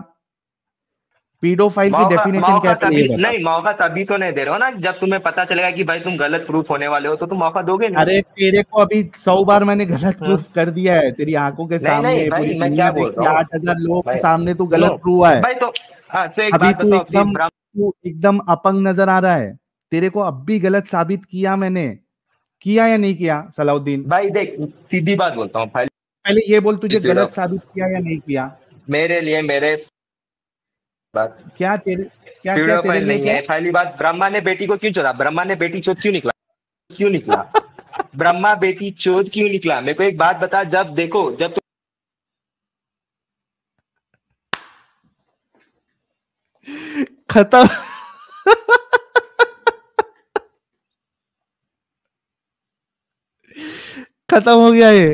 पीडोफाइल की मौका डेफिनेशन क्या मौका है पहले तभी ये बता। नहीं, मौका तभी तो नहीं दे रहे हो ना, जब तुम्हें पता चलेगा कि भाई तुम गलत प्रूफ होने वाले हो, तो तुम मौका दोगे नहीं। अरे तेरे को अभी सौ बार मैंने गलत हाँ। प्रूफ कर दिया है, तेरी आंखों के नहीं नहीं सामने, पूरी भाई, मैं दुनिया क्या बोल देखी, रहा हूँ आठ हजार लोगों के भाई, सामने तू सुनो गलत प्रूफ हुआ है। भाई, तो हाँ तो एक अभी बात तू बताओ कि एकदम ब्रह्म तू एकदम अपंग नजर आ रहा है। तेरे को अब भी गलत साबित किया मैंने, किया या नहीं किया सलाउद्दीन? भाई देख, सीधी बात बोलता हूँ भाई, पहले ये बोल, तुझे गलत पीडो साबित किया या नहीं किया? मेरे लिए मेरे बात क्या तेरे क्या क्या तेरे प्यूडोफाइल लिए नहीं क्या? है, पहली बात, ब्रह्मा ने बेटी को क्यों चोदा, ब्रह्मा ने बेटी चोद क्यों निकला, क्यों निकला ब्रह्मा बेटी चोद क्यों निकला? मेरे को एक बात बता, जब देखो जब खत्म। खत्म हो गया ये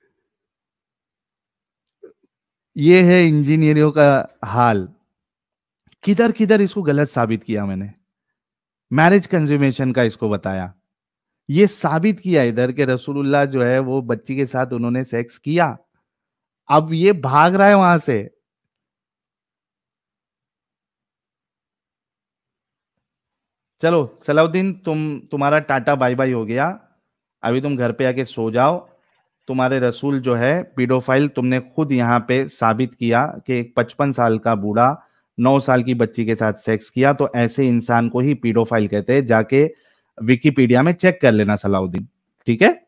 ये है इंजीनियरों का हाल। किधर किधर इसको गलत साबित किया मैंने। मैरिज कंज्यूमेशन का इसको बताया, ये साबित किया इधर के रसूलुल्लाह जो है वो बच्ची के साथ उन्होंने सेक्स किया। अब ये भाग रहा है वहां से। चलो सलाउद्दीन, तुम तुम्हारा टाटा बाय बाय हो गया, अभी तुम घर पे आके सो जाओ। तुम्हारे रसूल जो है पीडोफाइल, तुमने खुद यहाँ पे साबित किया कि एक पचपन साल का बूढ़ा नौ साल की बच्ची के साथ सेक्स किया, तो ऐसे इंसान को ही पीडोफाइल कहते हैं। जाके विकिपीडिया में चेक कर लेना सलाउद्दीन, ठीक है?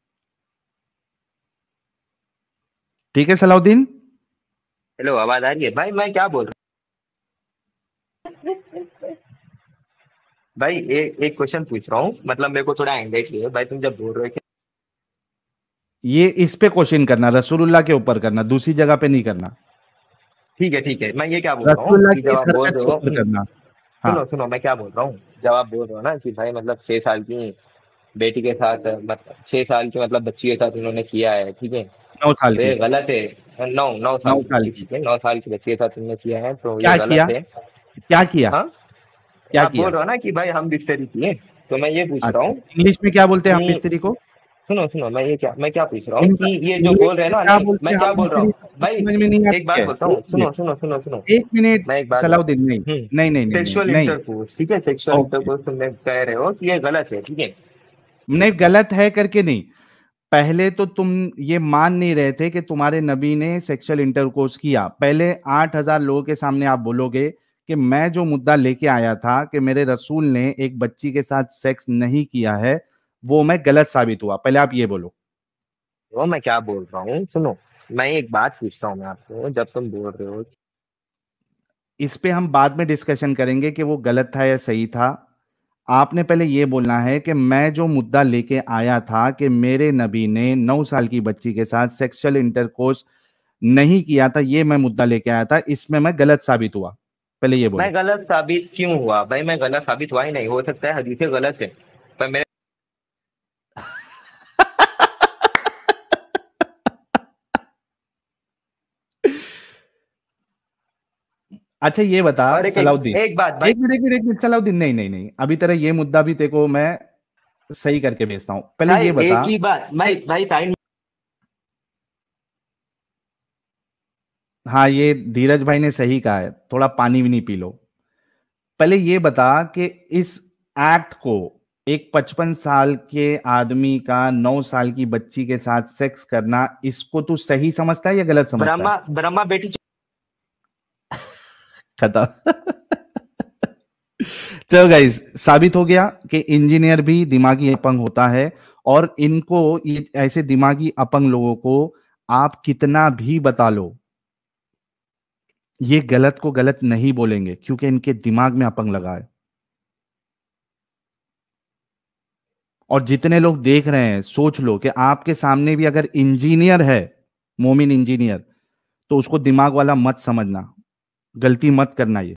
ठीक है सलाउद्दीन? हेलो, आवाज आ रही है भाई? मैं क्या बोल रहा हूँ भाई, एक एक क्वेश्चन पूछ रहा हूँ, मतलब मेरे को थोड़ा एंग्जाइटी है भाई। तुम जब बोल रहे हो कि ये इस पे क्वेश्चन करना, रसूलुल्लाह के ऊपर करना, दूसरी जगह पे नहीं करना। ठीक है ठीक है, मैं ये क्या बोल रहा हूँ रसूलुल्लाह कि की जब इस आप बोल हरकत रहे के हो, ऊपर हम्म, करना। हाँ, सुनो सुनो, मैं क्या बोल रहा हूँ। जब आप बोल रहे हो ना कि भाई मतलब छह साल की बेटी के साथ, मतलब छह साल की मतलब बच्ची के साथ उन्होंने किया है, ठीक है, नौ साल तो ये की। गलत है। नौ नौ नौ साल की साल बच्ची, की। ठीक है, नौ साल की बच्ची के साथ उन्होंने किया है, तो ये क्या किया? गलत है। क्या किया? हाँ, क्या आप बोल किया? रहे हो ना कि भाई हम बिस्तरी किए, तो मैं ये पूछ रहा अच्छा, हूँ इंग्लिश में क्या बोलते हैं हम कि बिस्तरी को? सुनो सुनो, मैं ये क्या मैं क्या पूछ रहा हूँ इन- कि ये जो बोल इंग्लिश रहे हैं में ना, क्या नहीं बोलते मैं हैं क्या हम बोल रहा बिस्तरी, हूँ समझ भाई, समझ में नहीं एक आती बात है। बोलता एक हूँ, सुनो मिनट, सुनो सुनो सुनो, एक मिनट। मैं एक बात बोल सलाउद्दीन, नहीं हम्म नहीं नहीं नहीं नहीं सेक्सुअल नहीं। इंटरकोर्स, ठीक है, सेक्सुअल ओके, इंटरकोर्स तुम कह रहे हो कि ये गलत है, ठीक है। नहीं गलत है करके नहीं। पहले तो तुम ये मान नहीं रहे थे कि तुम्हारे नबी ने सेक्सुअल इंटरकोर्स किया। पहले आठ हजार लोगों के सामने आप बोलोगे कि मैं जो मुद्दा लेके आया था कि मेरे रसूल ने एक बच्ची के साथ सेक्स नहीं किया है, वो मैं गलत साबित हुआ। पहले आप ये बोलो। वो मैं क्या बोल रहा हूँ, सुनो, मैं एक बात पूछता हूँ मैं आपको, जब तुम बोल रहे हो। इस पे हम बाद में डिस्कशन करेंगे कि वो गलत था या सही था। आपने पहले ये बोलना है कि मैं जो मुद्दा लेके आया था कि मेरे नबी ने नौ साल की बच्ची के साथ सेक्सुअल इंटरकोर्स नहीं किया था, ये मैं मुद्दा लेके आया था, इसमें मैं गलत साबित हुआ। पहले ये मैं बोलो। गलत साबित क्यों हुआ भाई? मैं गलत साबित हुआ ही नहीं, हो सकता है हदीसें गलत है, पर मेरे अच्छा ये बता और एक एक, सलाउद्दीन, एक बात भाई। एक मिनट एक मिनट एक मिनट सलाउद्दीन, नहीं नहीं नहीं, अभी तेरा ये मुद्दा भी तेरे को मैं सही करके भेजता हूं। पहले भाई ये बता। एक ही बात भाई, भाई टाइम। हाँ, ये धीरज भाई ने सही कहा है, थोड़ा पानी भी नहीं पी लो। पहले ये बता कि इस एक्ट को, एक पचपन साल के आदमी का नौ साल की बच्ची के साथ सेक्स करना, इसको तू सही समझता है या गलत समझता है? ब्रह्मा ब्रह्मा बेटी। खत्म। चलो गाइस, साबित हो गया कि इंजीनियर भी दिमागी अपंग होता है। और इनको, ये ऐसे दिमागी अपंग लोगों को आप कितना भी बता लो, ये गलत को गलत नहीं बोलेंगे, क्योंकि इनके दिमाग में अपंग लगा है। और जितने लोग देख रहे हैं, सोच लो कि आपके सामने भी अगर इंजीनियर है, मोमिन इंजीनियर, तो उसको दिमाग वाला मत समझना, गलती मत करना ये।